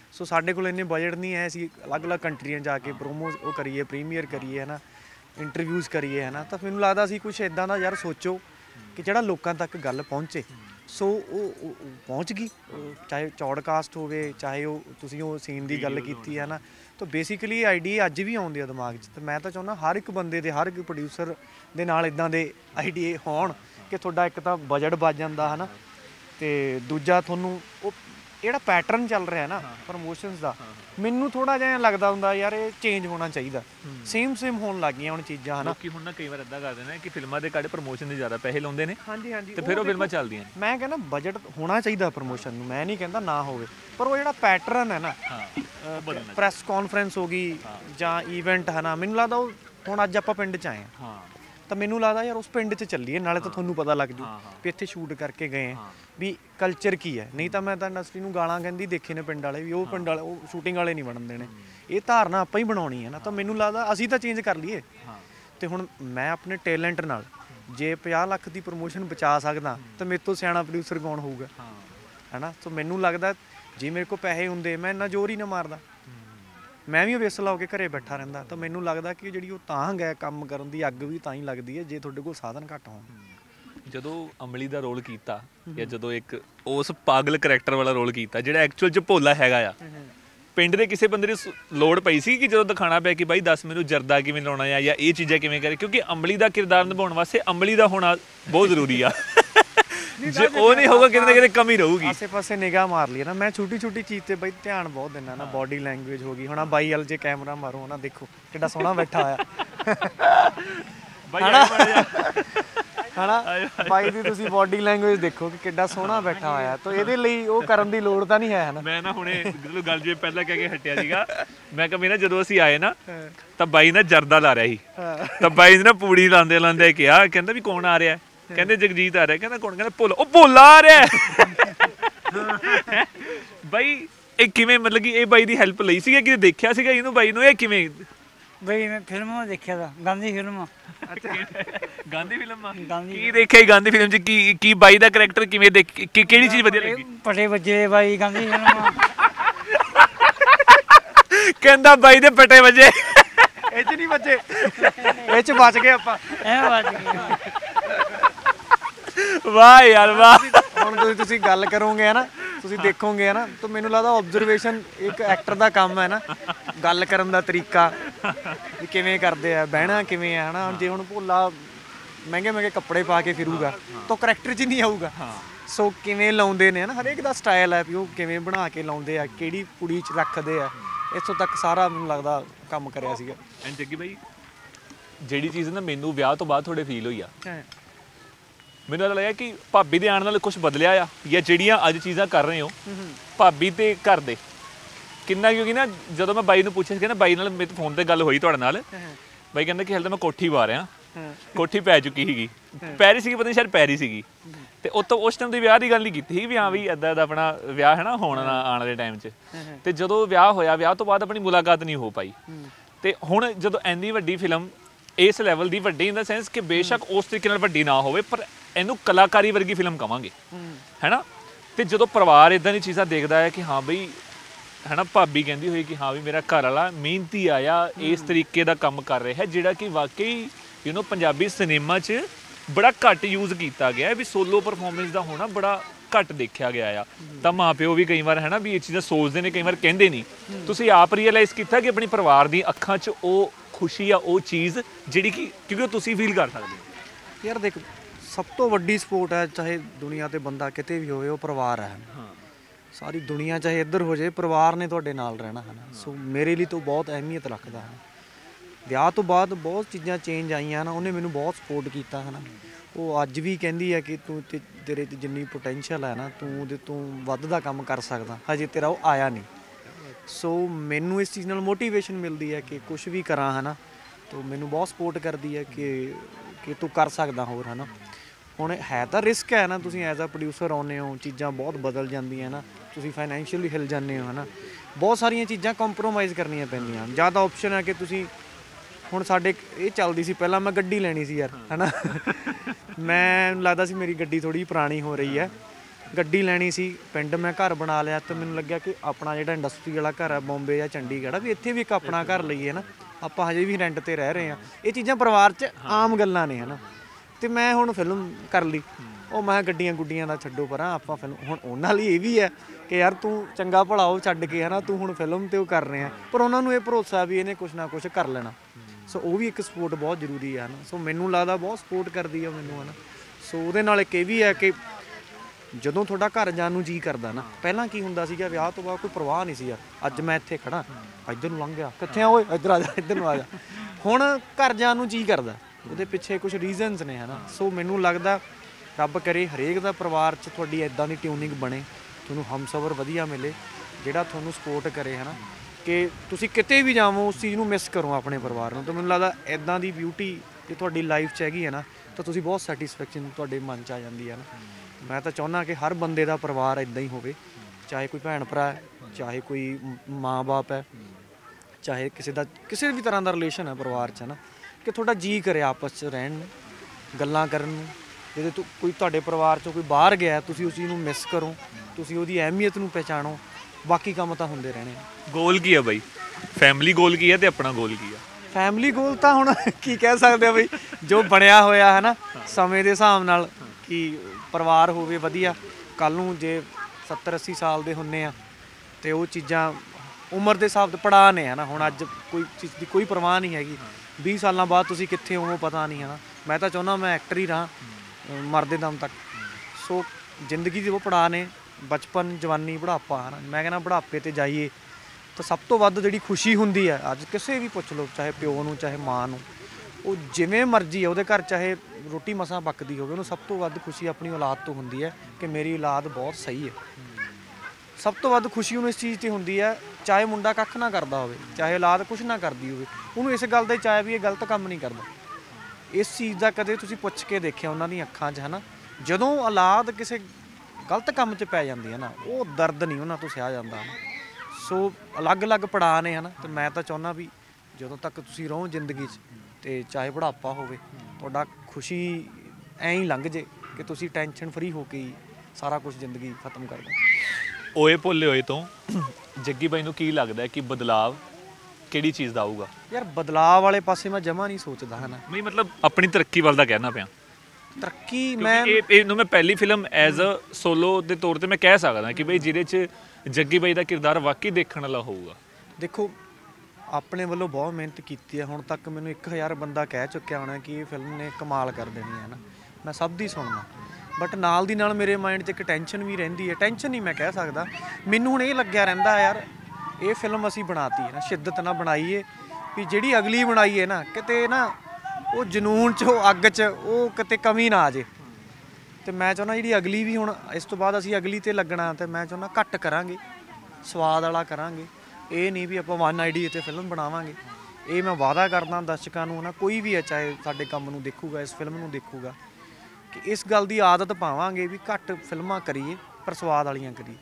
ਸੋ ਸਾਡੇ ਕੋਲ ਇੰਨੇ ਬਜਟ ਨਹੀਂ ਹੈ ਅਸੀਂ ਅਲੱਗ-ਅਲੱਗ ਕੰਟਰੀਆਂ ਜਾ ਕੇ ਪ੍ਰੋਮੋ ਉਹ ਕਰੀਏ, ਪ੍ਰੀਮੀਅਰ ਕਰੀਏ ਹੈ ਨਾ, ਇੰਟਰਵਿਊਜ਼ ਕਰੀਏ ਹੈ ਨਾ। ਤਾਂ ਮੈਨੂੰ ਲੱਗਦਾ ਸੀ ਕੁਛ ਇੱਦਾਂ ਦਾ ਯਾਰ ਸੋਚੋ ਕਿ ਜਿਹੜਾ ਲੋਕਾਂ ਤੱਕ ਗੱਲ ਪਹੁੰਚੇ। ਸੋ ਉਹ ਉਹ ਪਹੁੰਚ ਗਈ, ਚਾਹੇ ਚੌੜਕਾਸਟ ਹੋਵੇ, ਚਾਹੇ ਉਹ ਤੁਸੀਂ ਉਹ ਸੀਨ ਦੀ ਗੱਲ ਕੀਤੀ ਹੈ ਨਾ। ਤਾਂ ਬੇਸਿਕਲੀ ਆਈਡੀਆ ਅੱਜ ਵੀ ਆਉਂਦੇ ਆ ਦਿਮਾਗ 'ਚ। ਅਤੇ ਮੈਂ ਤਾਂ ਚਾਹੁੰਦਾ ਹਰ ਇੱਕ ਬੰਦੇ ਦੇ, ਹਰ ਇੱਕ ਪ੍ਰੋਡਿਊਸਰ ਦੇ ਨਾਲ ਇੱਦਾਂ ਦੇ ਆਈਡੀਏ ਹੋਣ ਕਿ ਤੁਹਾਡਾ ਇੱਕ ਤਾਂ ਬਜਟ ਬਚ ਜਾਂਦਾ ਹੈ ਨਾ, ਅਤੇ ਦੂਜਾ ਤੁਹਾਨੂੰ ਉਹ ਜਿਹੜਾ ਪੈਟਰਨ ਚੱਲ ਰਿਹਾ ਨਾ ਪ੍ਰਮੋਸ਼ਨਸ ਦਾ, ਮੈਨੂੰ ਥੋੜ੍ਹਾ ਜਿਹਾ ਲੱਗਦਾ ਹੁੰਦਾ ਯਾਰ ਇਹ ਚੇਂਜ ਹੋਣਾ ਚਾਹੀਦਾ। ਸੇਮ ਸੇਮ ਹੋਣ ਲੱਗ ਗਈਆਂ ਹੁਣ ਚੀਜ਼ਾਂ ਹੈ ਨਾ। ਲੋਕੀ ਹੁਣ ਨਾ ਕਈ ਵਾਰ ਇੱਦਾਂ ਕਰਦੇ ਨੇ ਕਿ ਫਿਲਮਾਂ ਦੇ ਘੱਟ ਪ੍ਰਮੋਸ਼ਨ ਦੇ ਜ਼ਿਆਦਾ ਪੈਸੇ ਲਾਉਂਦੇ ਨੇ। ਹਾਂਜੀ ਹਾਂਜੀ, ਤੇ ਫਿਰ ਉਹ ਫਿਲਮਾਂ ਚੱਲਦੀਆਂ ਨੇ। ਮੈਂ ਕਹਿੰਦਾ ਬਜਟ ਹੋਣਾ ਚਾਹੀਦਾ ਪ੍ਰਮੋਸ਼ਨ ਨੂੰ, ਮੈਂ ਨਹੀਂ ਕਹਿੰਦਾ ਨਾ ਹੋਵੇ, ਪਰ ਉਹ ਜਿਹੜਾ ਪੈਟਰਨ ਹੈ ਨਾ, ਪ੍ਰੈਸ ਕਾਨਫਰੰਸ ਹੋ ਗਈ ਜਾਂ ਈਵੈਂਟ ਹੈ ਨਾ, ਮੈਨੂੰ ਲੱਗਦਾ ਉਹ ਹੁਣ ਅੱਜ ਆਪਾਂ ਪਿੰਡ 'ਚ ਆਏ ਹਾਂ ਤਾਂ ਮੈਨੂੰ ਲੱਗਦਾ ਯਾਰ ਉਸ ਪਿੰਡ 'ਚ ਚੱਲੀਏ, ਨਾਲੇ ਤਾਂ ਤੁਹਾਨੂੰ ਪਤਾ ਲੱਗ ਜੂ ਵੀ ਇੱਥੇ ਸ਼ੂਟ ਕਰਕੇ ਗਏ ਵੀ ਕਲਚਰ ਕੀ ਹੈ। ਨਹੀਂ ਤਾਂ ਮੈਂ ਤਾਂ ਇੰਡਸਟਰੀ ਨੂੰ ਗਾਲਾਂ ਕਹਿੰਦੀ ਦੇਖੇ ਨੇ ਪਿੰਡ ਵਾਲੇ ਵੀ ਉਹ ਪਿੰਡ ਵਾਲੇ ਉਹ ਸ਼ੂਟਿੰਗ ਵਾਲੇ ਨਹੀਂ ਬਣਨ ਦੇਣੇ। ਇਹ ਧਾਰਨਾ ਆਪਾਂ ਹੀ ਬਣਾਉਣੀ ਹੈ ਨਾ। ਤਾਂ ਮੈਨੂੰ ਲੱਗਦਾ ਅਸੀਂ ਤਾਂ ਚੇਂਜ ਕਰ ਲਈਏ। ਅਤੇ ਹੁਣ ਮੈਂ ਆਪਣੇ ਟੈਲੈਂਟ ਨਾਲ ਜੇ ਪੰਜਾਹ ਲੱਖ ਦੀ ਪ੍ਰਮੋਸ਼ਨ ਬਚਾ ਸਕਦਾ ਤਾਂ ਮੇਰੇ ਤੋਂ ਸਿਆਣਾ ਪ੍ਰੋਡਿਊਸਰ ਕੌਣ ਹੋਊਗਾ ਹੈ ਨਾ। ਸੋ ਮੈਨੂੰ ਲੱਗਦਾ ਜੇ ਮੇਰੇ ਕੋਲ ਪੈਸੇ ਹੁੰਦੇ ਮੈਂ ਇੰਨਾ ਜ਼ੋਰ ਹੀ ਨਾ ਮਾਰਦਾ, ਮੈਂ ਵੀ ਵੇਸਲਾ ਹੋ ਕੇ ਘਰੇ ਬੈਠਾ ਰਹਿੰਦਾ। ਤਾਂ ਮੈਨੂੰ ਲੱਗਦਾ ਕਿ ਜਿਹੜੀ ਉਹ ਤਾਂਘ ਹੈ ਕੰਮ ਕਰਨ ਦੀ, ਅੱਗ ਵੀ ਤਾਂ ਹੀ ਲੱਗਦੀ ਹੈ ਜੇ ਤੁਹਾਡੇ ਕੋਲ ਸਾਧਨ ਘੱਟ ਹੋਣ। ਜਦੋਂ ਅਮਲੀ ਦਾ ਰੋਲ ਕੀਤਾ ਜਾਂ ਜਦੋਂ ਇੱਕ ਉਸ ਪਾਗਲ ਕਰੈਕਟਰ ਵਾਲਾ ਰੋਲ ਕੀਤਾ ਜਿਹੜਾ ਐਕਚੁਅਲ 'ਚ ਭੋਲਾ ਹੈਗਾ ਆ, ਪਿੰਡ ਦੇ ਕਿਸੇ ਬੰਦੇ ਨੂੰ ਲੋੜ ਪਈ ਸੀ ਕਿ ਜਦੋਂ ਦਿਖਾਣਾ ਪਿਆ ਕਿ ਬਾਈ ਦੱਸ ਮੈਨੂੰ ਜਰਦਾ ਕਿਵੇਂ ਲਾਉਣਾ ਆ ਜਾਂ ਇਹ ਚੀਜ਼ਾਂ ਕਿਵੇਂ ਕਰੇ, ਕਿਉਂਕਿ ਅਮਲੀ ਦਾ ਕਿਰਦਾਰ ਨਿਭਾਉਣ ਵਾਸਤੇ ਅਮਲੀ ਦਾ ਹੋਣਾ ਬਹੁਤ ਜ਼ਰੂਰੀ ਆ। ਜੇ ਉਹ ਨਹੀਂ ਹੋਊਗਾ ਕਿਤੇ ਨਾ ਕਿਤੇ ਕਮੀ ਰਹੂਗੀ। ਆਸੇ ਪਾਸੇ ਨਿਗਾਹ ਮਾਰ ਲਈ ਨਾ, ਮੈਂ ਛੋਟੀ ਛੋਟੀ ਚੀਜ਼ ਤੇ ਬਈ ਧਿਆਨ ਬਹੁਤ ਦਿੰਦਾ ਨਾ। ਬਾਡੀ ਲੈਂਗੁਏਜ ਹੋ ਗਈ, ਹੁਣ ਆ ਬਾਈ ਵੱਲ ਜੇ ਕੈਮਰਾ ਮਾਰੋ ਨਾ, ਦੇਖੋ ਕਿੱਡਾ ਸੋਹਣਾ ਬੈਠਾ ਹੋਇਆ ਹਨਾ। ਬਾਈ ਦੀ ਤੁਸੀਂ ਬਾਡੀ ਲੈਂਗੁਏਜ ਦੇਖੋ ਕਿ ਕਿੱਡਾ ਸੋਹਣਾ ਬੈਠਾ ਹੋਇਆ। ਤਾਂ ਇਹਦੇ ਲਈ ਉਹ ਕਰਨ ਦੀ ਲੋੜ ਤਾਂ ਨਹੀਂ ਹੈ ਨਾ। ਮੈਂ ਨਾ ਹੁਣੇ ਜਦੋਂ ਗੱਲ ਜੇ ਪਹਿਲਾਂ ਕਹਿ ਕੇ ਹਟਿਆ ਸੀਗਾ, ਮੈਂ ਕਿਹਾ ਨਾ ਜਦੋਂ ਅਸੀਂ ਆਏ ਨਾ ਤਾਂ ਬਾਈ ਨਾ ਜਰਦਾ ਲਾ ਰਿਹਾ ਸੀ, ਤਾਂ ਬਾਈ ਨੇ ਨਾ ਪੂੜੀ ਲਾਉਂਦੇ ਲਾਉਂਦੇ ਕਿਹਾ, ਕਹਿੰਦਾ ਵੀ ਕੌਣ ਆ ਰਿਹਾ, ਕਹਿੰਦੇ ਜਗਜੀਤ ਆ ਰਿਹਾ, ਕਹਿੰਦਾ ਕੌਣ, ਕਹਿੰਦਾ ਭੁੱਲ, ਉਹ ਭੋਲਾ ਆ ਰਿਹਾ। ਬਾਈ ਇਹ ਕਿਵੇਂ, ਮਤਲਬ ਕਿ ਇਹ ਬਾਈ ਦੀ ਹੈਲਪ ਲਈ ਸੀਗਾ ਕਿ ਦੇਖਿਆ ਸੀਗਾ ਇਹਨੂੰ ਬਾਈ ਨੂੰ, ਇਹ ਕਿਵੇਂ? ਬਈ ਮੈਂ ਫਿਲਮਾਂ ਦੇਖਿਆ ਦਾ, ਗਾਂਧੀ ਫਿਲਮਾਂ। ਗਾਂਧੀ ਫਿਲਮ ਆ? ਗਾਂਧੀ ਕੀ ਦੇਖਿਆ ਗਾਂਧੀ ਫਿਲਮ 'ਚ? ਕੀ ਕੀ ਬਾਈ ਦਾ ਕਰੈਕਟਰ ਕਿਵੇਂ ਦੇਖ, ਕਿਹੜੀ ਚੀਜ਼ ਵਧੀਆ ਲੱਗੀ? ਪਟੇ ਵੱਜੇ ਬਾਈ ਗਾਂਧੀ ਫਿਲਮਾਂ। ਕਹਿੰਦਾ ਬਾਈ ਦੇ ਪਟੇ ਵੱਜੇ। ਇਹ 'ਚ ਨਹੀਂ ਵੱਜੇ, ਇਹ 'ਚ ਬਚ ਗਏ ਆਪਾਂ, ਐ ਵੱਜ ਗਏ। ਵਾਹ ਯਾਰ ਵਾਹ। ਹੁਣ ਜਦੋਂ ਤੁਸੀਂ ਗੱਲ ਕਰੋਗੇ ਹੈ ਨਾ, ਤੁਸੀਂ ਦੇਖੋਗੇ ਹੈ ਨਾ, ਤਾਂ ਮੈਨੂੰ ਲੱਗਦਾ ਓਬਜ਼ਰਵੇਸ਼ਨ ਇੱਕ ਐਕਟਰ ਦਾ ਕੰਮ ਹੈ ਨਾ, ਗੱਲ ਕਰਨ ਦਾ ਤਰੀਕਾ ਵੀ ਕਿਵੇਂ ਕਰਦੇ ਆ, ਬਹਿਣਾ ਕਿਵੇਂ ਆ ਹੈ ਨਾ। ਜੇ ਹੁਣ ਭੋਲਾ ਮਹਿੰਗੇ ਮਹਿੰਗੇ ਕੱਪੜੇ ਪਾ ਕੇ ਫਿਰੂਗਾ ਤਾਂ ਕਰੈਕਟਰ 'ਚ ਨਹੀਂ ਆਊਗਾ। ਸੋ ਕਿਵੇਂ ਲਾਉਂਦੇ ਨੇ ਨਾ, ਹਰੇਕ ਦਾ ਸਟਾਈਲ ਹੈ ਵੀ ਉਹ ਕਿਵੇਂ ਬਣਾ ਕੇ ਲਾਉਂਦੇ ਆ, ਕਿਹੜੀ ਕੁੜੀ 'ਚ ਰੱਖਦੇ ਆ, ਇੱਥੋਂ ਤੱਕ ਸਾਰਾ ਮੈਨੂੰ ਲੱਗਦਾ ਕੰਮ ਕਰਿਆ ਸੀਗਾ। ਐਂ ਜੱਗੀ ਬਾਈ ਜਿਹੜੀ ਚੀਜ਼ ਨਾ ਮੈਨੂੰ ਵਿਆਹ ਤੋਂ ਬਾਅਦ ਥੋੜੇ ਫੀਲ ਹੋਈ ਆ, ਮੈਨੂੰ ਤਾਂ ਲੱਗਿਆ ਕਿ ਭਾਬੀ ਦੇ ਆਉਣ ਨਾਲ ਕੁਝ ਬਦਲਿਆ ਆ, ਜਾਂ ਜਿਹੜੀਆਂ ਅੱਜ ਚੀਜ਼ਾਂ ਕਰ ਰਹੇ ਹੋ ਭਾਬੀ ਤੇ ਘਰ ਦੇ ਕਿੰਨਾ, ਕਿਉਂਕਿ ਨਾ ਜਦੋਂ ਮੈਂ ਬਾਈ ਨੂੰ ਪੁੱਛਿਆ ਸੀ ਨਾ, ਬਾਈ ਨਾਲ ਮੇਰੇ ਫੋਨ ਤੇ ਗੱਲ ਹੋਈ ਤੁਹਾਡੇ ਨਾਲ, ਬਾਈ ਕਹਿੰਦਾ ਕਿ ਹਾਲੇ ਤਾਂ ਮੈਂ ਕੋਠੀ ਪਾ ਰਿਹਾ, ਕੋਠੀ ਪੈ ਚੁੱਕੀ ਸੀਗੀ, ਪੈ ਰਹੀ ਸੀਗੀ, ਪਤਾ ਨਹੀਂ ਸ਼ਾਇਦ ਪੈ ਰਹੀ ਸੀਗੀ। ਤੇ ਉਹ ਤੋਂ ਉਸ ਟਾਈਮ ਦੀ ਵਿਆਹ ਦੀ ਗੱਲ ਨਹੀਂ ਕੀਤੀ ਸੀ ਵੀ ਹਾਂ ਵੀ ਇੱਦਾਂ ਦਾ ਆਪਣਾ ਵਿਆਹ ਹੈ ਨਾ ਹੋਣਾ ਆਉਣ ਵਾਲੇ ਟਾਈਮ 'ਚ। ਤੇ ਜਦੋਂ ਵਿਆਹ ਹੋਇਆ, ਵਿਆਹ ਤੋਂ ਬਾਅਦ ਆਪਣੀ ਮੁਲਾਕਾਤ ਨਹੀਂ ਹੋ ਪਾਈ। ਤੇ ਹੁਣ ਜਦੋਂ ਇੰਨੀ ਵੱਡੀ ਫਿਲਮ ਇਸ ਲੈਵਲ ਦੀ, ਵੱਡੀ ਇਨ ਦਾ ਸੈਂਸ ਕਿ ਬੇਸ਼ੱਕ ਉਸ ਤਰੀਕੇ ਨਾਲ ਵੱਡੀ ਨਾ ਹੋਵੇ ਪਰ ਇਹਨੂੰ ਕਲਾਕਾਰੀ ਵਰਗੀ ਫਿਲਮ ਕਵਾਂਗੇ ਹੈ ਨਾ। ਤੇ ਜਦੋਂ ਪਰਿਵਾਰ ਇਦਾਂ ਦੀ ਚੀਜ਼ਾਂ ਦੇਖਦਾ ਹੈ ਕਿ ਹਾਂ ਬਈ ਹੈ ਨਾ, ਭਾਬੀ ਕਹਿੰਦੀ ਹੋਈ ਕਿ ਹਾਂ ਵੀ ਮੇਰਾ ਘਰ ਵਾਲਾ ਮਿਹਨਤੀ ਆਇਆ, ਇਸ ਤਰੀਕੇ ਦਾ ਕੰਮ ਕਰ ਰਿਹਾ ਜਿਹੜਾ ਕਿ ਵਾਕਈ ਯੂ ਨੋ ਪੰਜਾਬੀ ਸਿਨੇਮਾ 'ਚ ਬੜਾ ਘੱਟ ਯੂਜ਼ ਕੀਤਾ ਗਿਆ ਵੀ ਸੋਲੋ ਪਰਫਾਰਮੈਂਸ ਦਾ ਹੋਣਾ ਬੜਾ ਘੱਟ ਦੇਖਿਆ ਗਿਆ ਆ। ਤਾਂ ਮਾਂ ਪਿਓ ਵੀ ਕਈ ਵਾਰ ਹੈ ਨਾ ਵੀ ਇਹ ਚੀਜ਼ਾਂ ਸੋਚਦੇ ਨੇ, ਕਈ ਵਾਰ ਕਹਿੰਦੇ ਨਹੀਂ। ਤੁਸੀਂ ਆਪ ਰੀਅਲਾਈਜ਼ ਕੀਤਾ ਕਿ ਆਪਣੀ ਪਰਿਵਾਰ ਦੀ ਅੱਖਾਂ 'ਚ ਉਹ ਖੁਸ਼ੀ ਆ, ਉਹ ਚੀਜ਼ ਜਿਹੜੀ ਕਿ ਕਿਉਂਕਿ ਉਹ ਤੁਸੀਂ ਫੀਲ ਕਰ ਸਕਦੇ ਹੋ। ਯਾਰ ਦੇਖ, ਸਭ ਤੋਂ ਵੱਡੀ ਸਪੋਰਟ ਹੈ ਚਾਹੇ ਦੁਨੀਆ ਤੇ ਬੰਦਾ ਕਿਤੇ ਵੀ ਹੋਵੇ, ਉਹ ਪਰਿਵਾਰ ਹੈ। ਸਾਰੀ ਦੁਨੀਆ ਚਾਹੇ ਇੱਧਰ ਹੋ ਜਾਏ, ਪਰਿਵਾਰ ਨੇ ਤੁਹਾਡੇ ਨਾਲ ਰਹਿਣਾ ਹੈ ਨਾ। ਸੋ ਮੇਰੇ ਲਈ ਤਾਂ ਬਹੁਤ ਅਹਿਮੀਅਤ ਰੱਖਦਾ ਹੈ। ਵਿਆਹ ਤੋਂ ਬਾਅਦ ਬਹੁਤ ਚੀਜ਼ਾਂ ਚੇਂਜ ਆਈਆਂ ਨਾ, ਉਹਨੇ ਮੈਨੂੰ ਬਹੁਤ ਸਪੋਰਟ ਕੀਤਾ ਹੈ ਨਾ। ਉਹ ਅੱਜ ਵੀ ਕਹਿੰਦੀ ਹੈ ਕਿ ਤੂੰ ਤੇ ਤੇਰੇ 'ਚ ਜਿੰਨੀ ਪੋਟੈਂਸ਼ੀਅਲ ਹੈ ਨਾ, ਤੂੰ ਉਹਦੇ ਤੋਂ ਵੱਧ ਦਾ ਕੰਮ ਕਰ ਸਕਦਾ, ਹਜੇ ਤੇਰਾ ਉਹ ਆਇਆ ਨਹੀਂ। ਸੋ ਮੈਨੂੰ ਇਸ ਚੀਜ਼ ਨਾਲ ਮੋਟੀਵੇਸ਼ਨ ਮਿਲਦੀ ਹੈ ਕਿ ਕੁਛ ਵੀ ਕਰਾਂ ਹੈ ਨਾ। ਤੋ ਮੈਨੂੰ ਬਹੁਤ ਸਪੋਰਟ ਕਰਦੀ ਹੈ ਕਿ ਕਿ ਤੂੰ ਕਰ ਸਕਦਾ ਹੋਰ ਹੈ ਨਾ। ਹੁਣ ਹੈ ਤਾਂ ਰਿਸਕ ਹੈ ਨਾ, ਤੁਸੀਂ ਐਜ਼ ਆ ਪ੍ਰੋਡਿਊਸਰ ਆਉਂਦੇ ਹੋ, ਚੀਜ਼ਾਂ ਬਹੁਤ ਬਦਲ ਜਾਂਦੀਆਂ ਨਾ, ਤੁਸੀਂ ਫਾਈਨੈਂਸ਼ੀਅਲੀ ਹਿਲ ਜਾਂਦੇ ਹੋ ਹੈ ਨਾ। ਬਹੁਤ ਸਾਰੀਆਂ ਚੀਜ਼ਾਂ ਕੰਪਰੋਮਾਈਜ਼ ਕਰਨੀਆਂ ਪੈਂਦੀਆਂ। ਜਾਂ ਤਾਂ ਆਪਸ਼ਨ ਹੈ ਕਿ ਤੁਸੀਂ ਹੁਣ ਸਾਡੇ ਇਹ ਚੱਲਦੀ ਸੀ ਪਹਿਲਾਂ, ਮੈਂ ਗੱਡੀ ਲੈਣੀ ਸੀ ਯਾਰ ਹੈ ਨਾ। ਮੈਨੂੰ ਲੱਗਦਾ ਸੀ ਮੇਰੀ ਗੱਡੀ ਥੋੜ੍ਹੀ ਪੁਰਾਣੀ ਹੋ ਰਹੀ ਹੈ, ਗੱਡੀ ਲੈਣੀ ਸੀ ਪਿੰਡ ਮੈਂ ਘਰ ਬਣਾ ਲਿਆ ਤੇ ਮੈਨੂੰ ਲੱਗਿਆ ਕਿ ਆਪਣਾ ਜਿਹੜਾ ਇੰਡਸਟਰੀ ਵਾਲਾ ਘਰ ਹੈ ਬੰਬੇ ਜਾਂ ਚੰਡੀਗੜ੍ਹ ਆ ਵੀ ਇੱਥੇ ਵੀ ਇੱਕ ਆਪਣਾ ਘਰ ਲਈਏ ਨਾ ਆਪਾਂ ਹਜੇ ਵੀ ਰੈਂਟ ਤੇ ਰਹਿ ਰਹੇ ਹਾਂ ਇਹ ਚੀਜ਼ਾਂ ਪਰਿਵਾਰ 'ਚ ਆਮ ਗੱਲਾਂ ਨੇ ਹਨਾ ਤੇ ਮੈਂ ਹੁਣ ਫਿਲਮ ਕਰ ਲਈ ਉਹ ਮੈਂ ਗੱਡੀਆਂ ਗੁੱਡੀਆਂ ਦਾ ਛੱਡੋ ਪਰਾਂ ਆਪਾਂ ਫਿਲਮ ਹੁਣ ਉਹਨਾਂ ਲਈ ਇਹ ਵੀ ਹੈ ਕਿ ਯਾਰ ਤੂੰ ਚੰਗਾ ਭਲਾ ਉਹ ਛੱਡ ਕੇ ਹਨਾ ਤੂੰ ਹੁਣ ਫਿਲਮ ਤੇ ਉਹ ਕਰ ਰਹੇ ਆ ਪਰ ਉਹਨਾਂ ਨੂੰ ਇਹ ਭਰੋਸਾ ਵੀ ਇਹਨੇ ਕੁਛ ਨਾ ਕੁਛ ਕਰ ਲੈਣਾ ਸੋ ਉਹ ਵੀ ਇੱਕ ਸਪੋਰਟ ਬਹੁਤ ਜ਼ਰੂਰੀ ਹੈ ਹਨਾ ਸੋ ਮੈਨੂੰ ਲੱਗਦਾ ਬਹੁਤ ਸਪੋਰਟ ਕਰਦੀ ਆ ਮੈਨੂੰ ਹਨਾ ਸੋ ਉਹਦੇ ਨਾਲ ਇੱਕ ਇਹ ਵੀ ਹੈ ਕਿ ਜਦੋਂ ਤੁਹਾਡਾ ਘਰ ਜਾਣ ਨੂੰ ਜੀਅ ਕਰਦਾ ਨਾ ਪਹਿਲਾਂ ਕੀ ਹੁੰਦਾ ਸੀਗਾ ਵਿਆਹ ਤੋਂ ਬਾਅਦ ਕੋਈ ਪਰਵਾਹ ਨਹੀਂ ਸੀ ਯਾਰ ਅੱਜ ਮੈਂ ਇੱਥੇ ਖੜਾ ਇੱਧਰ ਨੂੰ ਲੰਘ ਗਿਆ ਕਿੱਥੇ ਆ ਓਏ ਇੱਧਰ ਆ ਜਾ ਇੱਧਰ ਨੂੰ ਆ ਜਾ ਹੁਣ ਘਰ ਜਾਣ ਨੂੰ ਜੀਅ ਕਰਦਾ ਉਹਦੇ ਪਿੱਛੇ ਕੁਝ ਰੀਜ਼ਨਸ ਨੇ ਹਨਾ ਸੋ ਮੈਨੂੰ ਲੱਗਦਾ ਰੱਬ ਕਰੇ ਹਰੇਕ ਦਾ ਪਰਿਵਾਰ 'ਚ ਤੁਹਾਡੀ ਇੱਦਾਂ ਦੀ ਟਿਊਨਿੰਗ ਬਣੇ ਤੁਹਾਨੂੰ ਹਮਸਫਰ ਵਧੀਆ ਮਿਲੇ ਜਿਹੜਾ ਤੁਹਾਨੂੰ ਸਪੋਰਟ ਕਰੇ ਹਨਾ ਕਿ ਤੁਸੀਂ ਕਿਤੇ ਵੀ ਜਾਵੋ ਉਸ ਚੀਜ਼ ਨੂੰ ਮਿਸ ਕਰੋ ਆਪਣੇ ਪਰਿਵਾਰ ਨੂੰ ਤਾਂ ਮੈਨੂੰ ਲੱਗਦਾ ਇੱਦਾਂ ਦੀ ਬਿਊਟੀ ਜੇ ਤੁਹਾਡੀ ਲਾਈਫ 'ਚ ਹੈਗੀ ਹੈ ਨਾ ਤਾਂ ਤੁਸੀਂ ਬਹੁਤ ਸੈਟੀਸਫੈਕਸ਼ਨ ਤੁਹਾਡੇ ਮਨ 'ਚ ਆ ਜਾਂਦੀ ਹੈ ਨਾ ਮੈਂ ਤਾਂ ਚਾਹੁੰਦਾ ਕਿ ਹਰ ਬੰਦੇ ਦਾ ਪਰਿਵਾਰ ਇੱਦਾਂ ਹੀ ਹੋਵੇ ਚਾਹੇ ਕੋਈ ਭੈਣ ਭਰਾ ਹੈ ਚਾਹੇ ਕੋਈ ਮਾਂ-ਬਾਪ ਹੈ ਚਾਹੇ ਕਿਸੇ ਦਾ ਕਿਸੇ ਵੀ ਤਰ੍ਹਾਂ ਦਾ ਰਿਲੇਸ਼ਨ ਹੈ ਪਰਿਵਾਰ 'ਚ ਹੈ ਨਾ ਕਿ ਤੁਹਾਡਾ ਜੀਅ ਕਰੇ ਆਪਸ 'ਚ ਰਹਿਣ ਨੂੰ ਗੱਲਾਂ ਕਰਨ ਨੂੰ ਜਦੋਂ ਤੂੰ ਕੋਈ ਤੁਹਾਡੇ ਪਰਿਵਾਰ 'ਚੋਂ ਕੋਈ ਬਾਹਰ ਗਿਆ ਤੁਸੀਂ ਉਸ ਚੀਜ਼ ਨੂੰ ਮਿਸ ਕਰੋ ਤੁਸੀਂ ਉਹਦੀ ਅਹਿਮੀਅਤ ਨੂੰ ਪਹਿਚਾਣੋ ਬਾਕੀ ਕੰਮ ਤਾਂ ਹੁੰਦੇ ਰਹਿਣੇ ਗੋਲ ਕੀ ਆ ਬਾਈ ਫੈਮਿਲੀ ਗੋਲ ਕੀ ਹੈ ਤੇ ਆਪਣਾ ਗੋਲ ਕੀ ਆ ਫੈਮਿਲੀ ਗੋਲ ਤਾਂ ਹੁਣ ਕੀ ਕਹਿ ਸਕਦੇ ਆ ਬਈ ਜੋ ਬਣਿਆ ਹੋਇਆ ਹੈ ਨਾ ਸਮੇਂ ਦੇ ਹਿਸਾਬ ਨਾਲ ਕਿ ਪਰਿਵਾਰ ਹੋਵੇ ਵਧੀਆ ਕੱਲ੍ਹ ਨੂੰ ਜੇ ਸੱਤਰ ਅੱਸੀ ਸਾਲ ਦੇ ਹੁੰਦੇ ਆ ਤੇ ਉਹ ਚੀਜ਼ਾਂ ਉਮਰ ਦੇ ਹਿਸਾਬ 'ਤੇ ਪੜਾਅ ਨੇ ਹੈ ਨਾ ਹੁਣ ਅੱਜ ਕੋਈ ਚੀਜ਼ ਦੀ ਕੋਈ ਪਰਵਾਹ ਨਹੀਂ ਹੈਗੀ ਵੀਹ ਸਾਲਾਂ ਬਾਅਦ ਤੁਸੀਂ ਕਿੱਥੇ ਹੋ ਪਤਾ ਨਹੀਂ ਹੈ ਨਾ ਮੈਂ ਤਾਂ ਚਾਹੁੰਦਾ ਮੈਂ ਐਕਟਰ ਹੀ ਰਹਾਂ ਮਰਦੇ ਦਮ ਤੱਕ ਸੋ ਜ਼ਿੰਦਗੀ ਦੇ ਉਹ ਪੜਾਅ ਨੇ ਬਚਪਨ ਜਵਾਨੀ ਬੁਢਾਪਾ ਹੈ ਨਾ ਮੈਂ ਕਹਿੰਦਾ ਬੁਢਾਪੇ 'ਤੇ ਜਾਈਏ ਤਾਂ ਸਭ ਤੋਂ ਵੱਧ ਜਿਹੜੀ ਖੁਸ਼ੀ ਹੁੰਦੀ ਹੈ ਅੱਜ ਕਿਸੇ ਵੀ ਪੁੱਛ ਲਓ ਚਾਹੇ ਪਿਓ ਨੂੰ ਚਾਹੇ ਮਾਂ ਨੂੰ ਉਹ ਜਿਵੇਂ ਮਰਜ਼ੀ ਹੈ ਉਹਦੇ ਘਰ ਚਾਹੇ ਰੋਟੀ ਮਸਾਂ ਪੱਕਦੀ ਹੋਵੇ ਉਹਨੂੰ ਸਭ ਤੋਂ ਵੱਧ ਖੁਸ਼ੀ ਆਪਣੀ ਔਲਾਦ ਤੋਂ ਹੁੰਦੀ ਹੈ ਕਿ ਮੇਰੀ ਔਲਾਦ ਬਹੁਤ ਸਹੀ ਹੈ ਸਭ ਤੋਂ ਵੱਧ ਖੁਸ਼ੀ ਉਹਨੂੰ ਇਸ ਚੀਜ਼ 'ਤੇ ਹੁੰਦੀ ਹੈ ਚਾਹੇ ਮੁੰਡਾ ਕੱਖ ਨਾ ਕਰਦਾ ਹੋਵੇ ਚਾਹੇ ਔਲਾਦ ਕੁਛ ਨਾ ਕਰਦੀ ਹੋਵੇ ਉਹਨੂੰ ਇਸ ਗੱਲ ਦਾ ਹੀ ਚਾਹੇ ਵੀ ਇਹ ਗਲਤ ਕੰਮ ਨਹੀਂ ਕਰਦਾ ਇਸ ਚੀਜ਼ ਦਾ ਕਦੇ ਤੁਸੀਂ ਪੁੱਛ ਕੇ ਦੇਖਿਆ ਉਹਨਾਂ ਦੀਆਂ ਅੱਖਾਂ 'ਚ ਹੈ ਨਾ ਜਦੋਂ ਔਲਾਦ ਕਿਸੇ ਗਲਤ ਕੰਮ 'ਚ ਪੈ ਜਾਂਦੀ ਹੈ ਨਾ ਉਹ ਦਰਦ ਨਹੀਂ ਉਹਨਾਂ ਤੋਂ ਸਹਿ ਜਾਂਦਾ ਸੋ ਅਲੱਗ-ਅਲੱਗ ਪੜਾਅ ਨੇ ਹੈ ਨਾ ਅਤੇ ਮੈਂ ਤਾਂ ਚਾਹੁੰਦਾ ਵੀ ਜਦੋਂ ਤੱਕ ਤੁਸੀਂ ਰਹੋ ਜ਼ਿੰਦਗੀ 'ਚ ਅਤੇ ਚਾਹੇ ਬੁਢਾਪਾ ਹੋਵੇ ਤੁਹਾਡਾ ਖੁਸ਼ੀ ਐਂ ਹੀ ਲੰਘ ਜੇ ਕਿ ਤੁਸੀਂ ਟੈਨਸ਼ਨ ਫਰੀ ਹੋ ਕੇ ਹੀ ਸਾਰਾ ਕੁਝ ਜ਼ਿੰਦਗੀ ਖਤਮ ਕਰ ਦਿਓ ਓਏ ਭੋਲੇ ਹੋਏ ਤੋਂ ਜੱਗੀ ਬਾਈ ਨੂੰ ਕੀ ਲੱਗਦਾ ਕਿ ਬਦਲਾਵ ਕਿਹੜੀ ਚੀਜ਼ ਦਾ ਆਊਗਾ ਯਾਰ ਬਦਲਾਅ ਵਾਲੇ ਪਾਸੇ ਮੈਂ ਜਮਾ ਨਹੀਂ ਸੋਚਦਾ ਹੈ ਨਾ ਨਹੀਂ ਮਤਲਬ ਆਪਣੀ ਤਰੱਕੀ ਵੱਲ ਦਾ ਕਹਿਣਾ ਪਿਆ ਤਰੱਕੀ ਮੈਂ ਇਹ ਇਹਨੂੰ ਮੈਂ ਪਹਿਲੀ ਫਿਲਮ ਐਜ਼ ਅ ਸੋਲੋ ਦੇ ਤੌਰ ਤੇ ਮੈਂ ਕਹਿ ਸਕਦਾ ਕਿ ਬਈ ਜਿਹਦੇ 'ਚ ਜੱਗੀ ਬਾਈ ਦਾ ਕਿਰਦਾਰ ਵਾਕਈ ਦੇਖਣ ਵਾਲਾ ਹੋਊਗਾ ਦੇਖੋ ਆਪਣੇ ਵੱਲੋਂ ਬਹੁਤ ਮਿਹਨਤ ਕੀਤੀ ਹੈ ਹੁਣ ਤੱਕ ਮੈਨੂੰ ਇੱਕ ਹਜ਼ਾਰ ਬੰਦਾ ਕਹਿ ਚੁੱਕਿਆ ਹੋਣਾ ਕਿ ਇਹ ਫਿਲਮ ਨੇ ਕਮਾਲ ਕਰ ਦੇਣੀ ਹੈ ਨਾ ਮੈਂ ਸਭ ਦੀ ਸੁਣਦਾ ਬਟ ਨਾਲ ਦੀ ਨਾਲ ਮੇਰੇ ਮਾਈਂਡ 'ਚ ਇੱਕ ਟੈਨਸ਼ਨ ਵੀ ਰਹਿੰਦੀ ਹੈ ਟੈਨਸ਼ਨ ਨਹੀਂ ਮੈਂ ਕਹਿ ਸਕਦਾ ਮੈਨੂੰ ਹੁਣ ਇਹ ਲੱਗਿਆ ਰਹਿੰਦਾ ਯਾਰ ਇਹ ਫਿਲਮ ਅਸੀਂ ਬਣਾਤੀ ਹੈ ਨਾ ਸ਼ਿੱਦਤ ਨਾਲ ਬਣਾਈਏ ਵੀ ਜਿਹੜੀ ਅਗਲੀ ਬਣਾਈਏ ਨਾ ਕਿਤੇ ਨਾ ਉਹ ਜਨੂਨ 'ਚ ਉਹ ਅੱਗ 'ਚ ਉਹ ਕਿਤੇ ਕਮੀ ਨਾ ਆ ਜੇ ਅਤੇ ਮੈਂ ਚਾਹੁੰਦਾ ਜਿਹੜੀ ਅਗਲੀ ਵੀ ਹੁਣ ਇਸ ਤੋਂ ਬਾਅਦ ਅਸੀਂ ਅਗਲੀ 'ਤੇ ਲੱਗਣਾ ਅਤੇ ਮੈਂ ਚਾਹੁੰਦਾ ਘੱਟ ਕਰਾਂਗੇ ਸਵਾਦ ਵਾਲਾ ਕਰਾਂਗੇ ਇਹ ਨਹੀਂ ਵੀ ਆਪਾਂ ਵਨ ਆਈ ਡੀ 'ਤੇ ਫਿਲਮ ਬਣਾਵਾਂਗੇ ਇਹ ਮੈਂ ਵਾਅਦਾ ਕਰਦਾ ਦਰਸ਼ਕਾਂ ਨੂੰ ਨਾ ਕੋਈ ਵੀ ਹੈ ਚਾਹੇ ਸਾਡੇ ਕੰਮ ਨੂੰ ਦੇਖੂਗਾ ਇਸ ਫਿਲਮ ਨੂੰ ਦੇਖੂਗਾ ਕਿ ਇਸ ਗੱਲ ਦੀ ਆਦਤ ਪਾਵਾਂਗੇ ਵੀ ਘੱਟ ਫਿਲਮਾਂ ਕਰੀਏ ਪਰ ਸਵਾਦ ਵਾਲੀਆਂ ਕਰੀਏ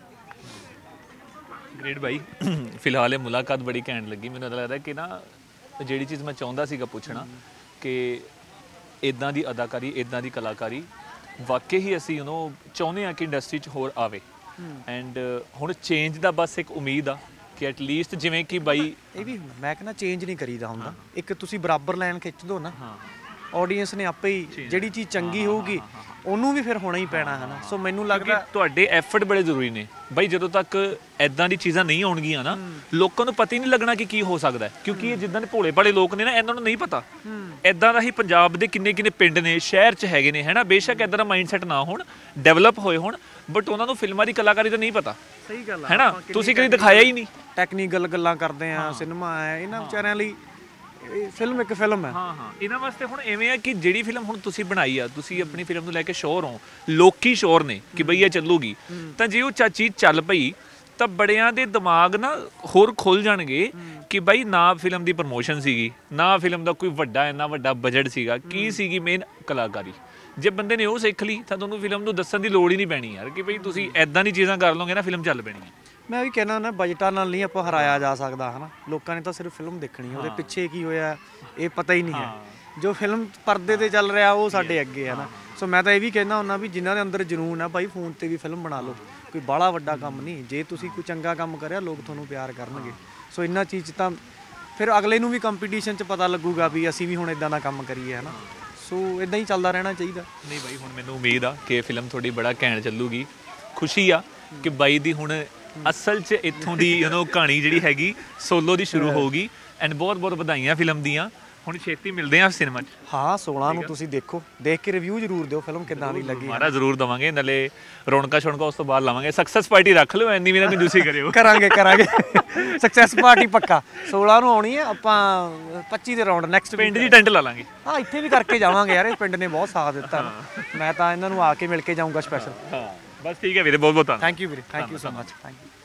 ਗ੍ਰੇਟ ਬਾਈ ਫਿਲਹਾਲ ਇਹ ਮੁਲਾਕਾਤ ਬੜੀ ਘੈਂਟ ਲੱਗੀ ਮੈਨੂੰ ਲੱਗਦਾ ਕਿ ਨਾ ਜਿਹੜੀ ਚੀਜ਼ ਮੈਂ ਚਾਹੁੰਦਾ ਸੀਗਾ ਪੁੱਛਣਾ ਕਿ ਇੱਦਾਂ ਦੀ ਅਦਾਕਾਰੀ ਇੱਦਾਂ ਦੀ ਕਲਾਕਾਰੀ ਵਾਕਈ ਹੀ ਅਸੀਂ ਉਹਨੂੰ ਚਾਹੁੰਦੇ ਹਾਂ ਕਿ ਇੰਡਸਟਰੀ 'ਚ ਹੋਰ ਆਵੇ ਐਂਡ ਹੁਣ ਚੇਂਜ ਦਾ ਬਸ ਇੱਕ ਉਮੀਦ ਆ ਕਿ ਐਟਲੀਸਟ ਜਿਵੇਂ ਕਿ ਬਾਈ ਇਹ ਵੀ ਮੈਂ ਕਹਿੰਦਾ ਚੇਂਜ ਨਹੀਂ ਕਰੀਦਾ ਹੁੰਦਾ ਇੱਕ ਤੁਸੀਂ ਬਰਾਬਰ ਲਾਈਨ ਖਿੱਚ ਦਿਓ ਨਾ ਆਡੀਅנס ਨੇ ਆਪੇ ਹੀ ਜਿਹੜੀ ਚੀਜ਼ ਚੰਗੀ ਹੋਊਗੀ ਉਹਨੂੰ ਵੀ ਫਿਰ ਹੋਣਾ ਹੀ ਪੈਣਾ ਹੈ ਨਾ ਸੋ ਮੈਨੂੰ ਲੱਗਦਾ ਤੁਹਾਡੇ ਐਫਰਟ ਬੜੇ ਜ਼ਰੂਰੀ ਨੇ ਬਾਈ ਜਦੋਂ ਤੱਕ ਐਦਾਂ ਦੀ ਚੀਜ਼ਾਂ ਨਹੀਂ ਆਉਣਗੀਆਂ ਨਾ ਲੋਕਾਂ ਨੂੰ ਪਤਾ ਹੀ ਨਹੀਂ ਲੱਗਣਾ ਕਿ ਕੀ ਹੋ ਸਕਦਾ ਕਿਉਂਕਿ ਇਹ ਜਿੱਦਾਂ ਦੇ ਭੋਲੇ ਭਾਲੇ ਲੋਕ ਨੇ ਨਾ ਇਹਨਾਂ ਨੂੰ ਨਹੀਂ ਪਤਾ ਐਦਾਂ ਦਾ ਹੀ ਪੰਜਾਬ ਦੇ ਕਿੰਨੇ ਕਿੰਨੇ ਪਿੰਡ ਨੇ ਸ਼ਹਿਰ 'ਚ ਹੈਗੇ ਨੇ ਹੈ ਨਾ ਬੇਸ਼ੱਕ ਐਦਾਂ ਦਾ ਮਾਈਂਡਸੈਟ ਨਾ ਹੋਣ ਡਿਵੈਲਪ ਹੋਏ ਹੋਣ ਬਟ ਉਹਨਾਂ ਨੂੰ ਫਿਲਮਾਂ ਦੀ ਕਲਾਕਾਰੀ ਤਾਂ ਨਹੀਂ ਪਤਾ ਸਹੀ ਗੱਲ ਹੈ ਨਾ ਤੁਸੀਂ ਕਦੇ ਦਿਖਾਇਆ ਹੀ ਨਹੀਂ ਟੈਕਨੀਕਲ ਗੱਲਾਂ ਕਰਦੇ ਆ ਸਿਨੇਮਾ ਹੈ ਇਹਨਾਂ ਵਿਚਾਰਿਆਂ ਲਈ ਇਹ ਫਿਲਮ ਇੱਕ ਫਿਲਮ ਹੈ ਹਾਂ ਹਾਂ ਇਹਨਾਂ ਵਾਸਤੇ ਹੁਣ ਐਵੇਂ ਆ ਕਿ ਜਿਹੜੀ ਫਿਲਮ ਹੁਣ ਤੁਸੀਂ ਬਣਾਈ ਆ ਤੁਸੀਂ ਆਪਣੀ ਫਿਲਮ ਨੂੰ ਲੈ ਕੇ ਸ਼ੋਰ ਹੋ ਲੋਕੀ ਸ਼ੋਰ ਨੇ ਕਿ ਬਈ ਇਹ ਚੱਲੂਗੀ ਤਾਂ ਜੇ ਉਹ ਚੀਜ਼ ਚੱਲ ਪਈ ਤਾਂ ਬੜਿਆਂ ਦੇ ਦਿਮਾਗ ਨਾ ਹੋਰ ਖੁੱਲ ਜਾਣਗੇ ਕਿ ਬਾਈ ਨਾ ਫਿਲਮ ਦੀ ਪ੍ਰਮੋਸ਼ਨ ਸੀਗੀ ਨਾ ਫਿਲਮ ਦਾ ਕੋਈ ਵੱਡਾ ਇੰਨਾ ਵੱਡਾ ਬਜਟ ਸੀਗਾ ਕੀ ਸੀਗੀ ਮੇਨ ਕਲਾਕਾਰੀ ਜੇ ਬੰਦੇ ਨੇ ਉਹ ਸਿੱਖ ਲਈ ਤਾਂ ਤੁਹਾਨੂੰ ਫਿਲਮ ਨੂੰ ਦੱਸਣ ਦੀ ਲੋੜ ਹੀ ਨਹੀਂ ਪੈਣੀ ਯਾਰ ਕਿ ਬਈ ਤੁਸੀਂ ਐਦਾਂ ਦੀ ਚੀਜ਼ਾਂ ਕਰ ਲਓਗੇ ਨਾ ਫਿਲਮ ਚੱਲ ਪੈਣੀ ਹੈ ਮੈਂ ਵੀ ਕਹਿਣਾ ਨਾ ਬਜਟਾਂ ਨਾਲ ਨਹੀਂ ਆਪਾਂ ਹਰਾਇਆ ਜਾ ਸਕਦਾ ਹੈ ਨਾ ਲੋਕਾਂ ਨੇ ਤਾਂ ਸਿਰਫ ਫਿਲਮ ਦੇਖਣੀ ਹੈ ਉਹਦੇ ਪਿੱਛੇ ਕੀ ਹੋਇਆ ਇਹ ਪਤਾ ਹੀ ਨਹੀਂ ਹੈ ਜੋ ਫਿਲਮ ਪਰਦੇ 'ਤੇ ਚੱਲ ਰਿਹਾ ਉਹ ਸਾਡੇ ਅੱਗੇ ਹੈ ਨਾ ਸੋ ਮੈਂ ਤਾਂ ਇਹ ਵੀ ਕਹਿੰਦਾ ਹੁੰਦਾ ਵੀ ਜਿਨ੍ਹਾਂ ਦੇ ਅੰਦਰ ਜਨੂਨ ਆ ਭਾਈ ਫੋਨ ਤੇ ਵੀ ਫਿਲਮ ਬਣਾ ਲਓ, ਕੋਈ ਬਾਹਲਾ ਵੱਡਾ ਕੰਮ ਨਹੀਂ। ਜੇ ਤੁਸੀਂ ਕੋਈ ਚੰਗਾ ਕੰਮ ਕਰਿਆ ਲੋਕ ਤੁਹਾਨੂੰ ਪਿਆਰ ਕਰਨਗੇ। ਸੋ ਇੰਨਾ ਚੀਜ਼ 'ਚ ਤਾਂ ਫਿਰ ਅਗਲੇ ਨੂੰ ਵੀ ਕੰਪੀਟੀਸ਼ਨ 'ਚ ਪਤਾ ਲੱਗੂਗਾ ਵੀ ਅਸੀਂ ਵੀ ਹੁਣ ਇਦਾਂ ਦਾ ਕੰਮ ਕਰੀਏ, ਹੈ ਨਾ। ਸੋ ਇਦਾਂ ਹੀ ਚੱਲਦਾ ਰਹਿਣਾ ਚਾਹੀਦਾ। ਨਹੀਂ ਬਾਈ, ਹੁਣ ਮੈਨੂੰ ਉਮੀਦ ਆ ਕਿ ਇਹ ਫਿਲਮ ਤੁਹਾਡੀ ਬੜਾ ਘੈਂਟ ਚੱਲੂਗੀ। ਖੁਸ਼ੀ ਆ ਕਿ ਬਾਈ ਦੀ ਹੁਣ ਅਸਲ 'ਚ ਇੱਥੋਂ ਦੀ ਯੂ نو ਕਹਾਣੀ ਜਿਹੜੀ ਹੈਗੀ ਸੋਲੋ ਦੀ ਸ਼ੁਰੂ ਹੋਊਗੀ। ਐਂਡ ਬਹੁਤ ਬਹੁਤ ਵਧਾਈਆਂ ਫਿਲਮ ਦੀਆਂ। ਹੁਣ ਛੇਤੀ ਮਿਲਦੇ ਆ ਸਿਨੇਮਾ 'ਚ। ਹਾਂ ਸੋਲਾਂ ਨੂੰ ਤੁਸੀਂ ਦੇਖੋ, ਦੇਖ ਕੇ ਰਿਵਿਊ ਜ਼ਰੂਰ ਦਿਓ ਫਿਲਮ ਕਿੱਦਾਂ ਦੀ ਲੱਗੀ। ਮਾਰਾ ਜ਼ਰੂਰ ਦਵਾਂਗੇ, ਨਾਲੇ ਰੌਣਕਾਂ ਸ਼ੌਣਕਾਂ ਉਸ ਤੋਂ ਬਾਅਦ ਲਾਵਾਂਗੇ। ਸਕਸੈਸ ਪਾਰਟੀ ਰੱਖ ਲਿਓ, ਐਨੀ ਵੀ ਨਾ ਕੰਜੂਸੀ ਕਰਿਓ। ਕਰਾਂਗੇ ਕਰਾਂਗੇ ਸਕਸੈਸ ਪਾਰਟੀ ਪੱਕਾ। ਸੋਲਾਂ ਨੂੰ ਆਉਣੀ ਹੈ, ਆਪਾਂ ਪੱਚੀ ਦੇ ਰਾਉਂਡ ਨੈਕਸਟ ਪਿੰਡ ਦੀ ਟੈਂਟ ਲਾ ਲਾਂਗੇ। ਹਾਂ ਇੱਥੇ ਵੀ ਕਰਕੇ ਜਾਵਾਂਗੇ ਯਾਰ, ਇਹ ਪਿੰਡ ਨੇ ਬਹੁਤ ਸਾਥ ਦਿੱਤਾ ਨਾ। ਮੈਂ ਤਾਂ ਇਹਨਾਂ ਨੂੰ ਆ ਕੇ ਮਿਲ ਕੇ ਜਾਊਂਗਾ ਸਪੈਸ਼ਲ। ਹਾਂ ਬਸ ਠੀਕ ਹੈ ਵੀਰੇ, ਬਹੁਤ ਬਹੁਤ ਧੰਨਵਾਦ। ਥੈਂਕ ਯੂ ਵੀਰੇ, thank you so much, thank you.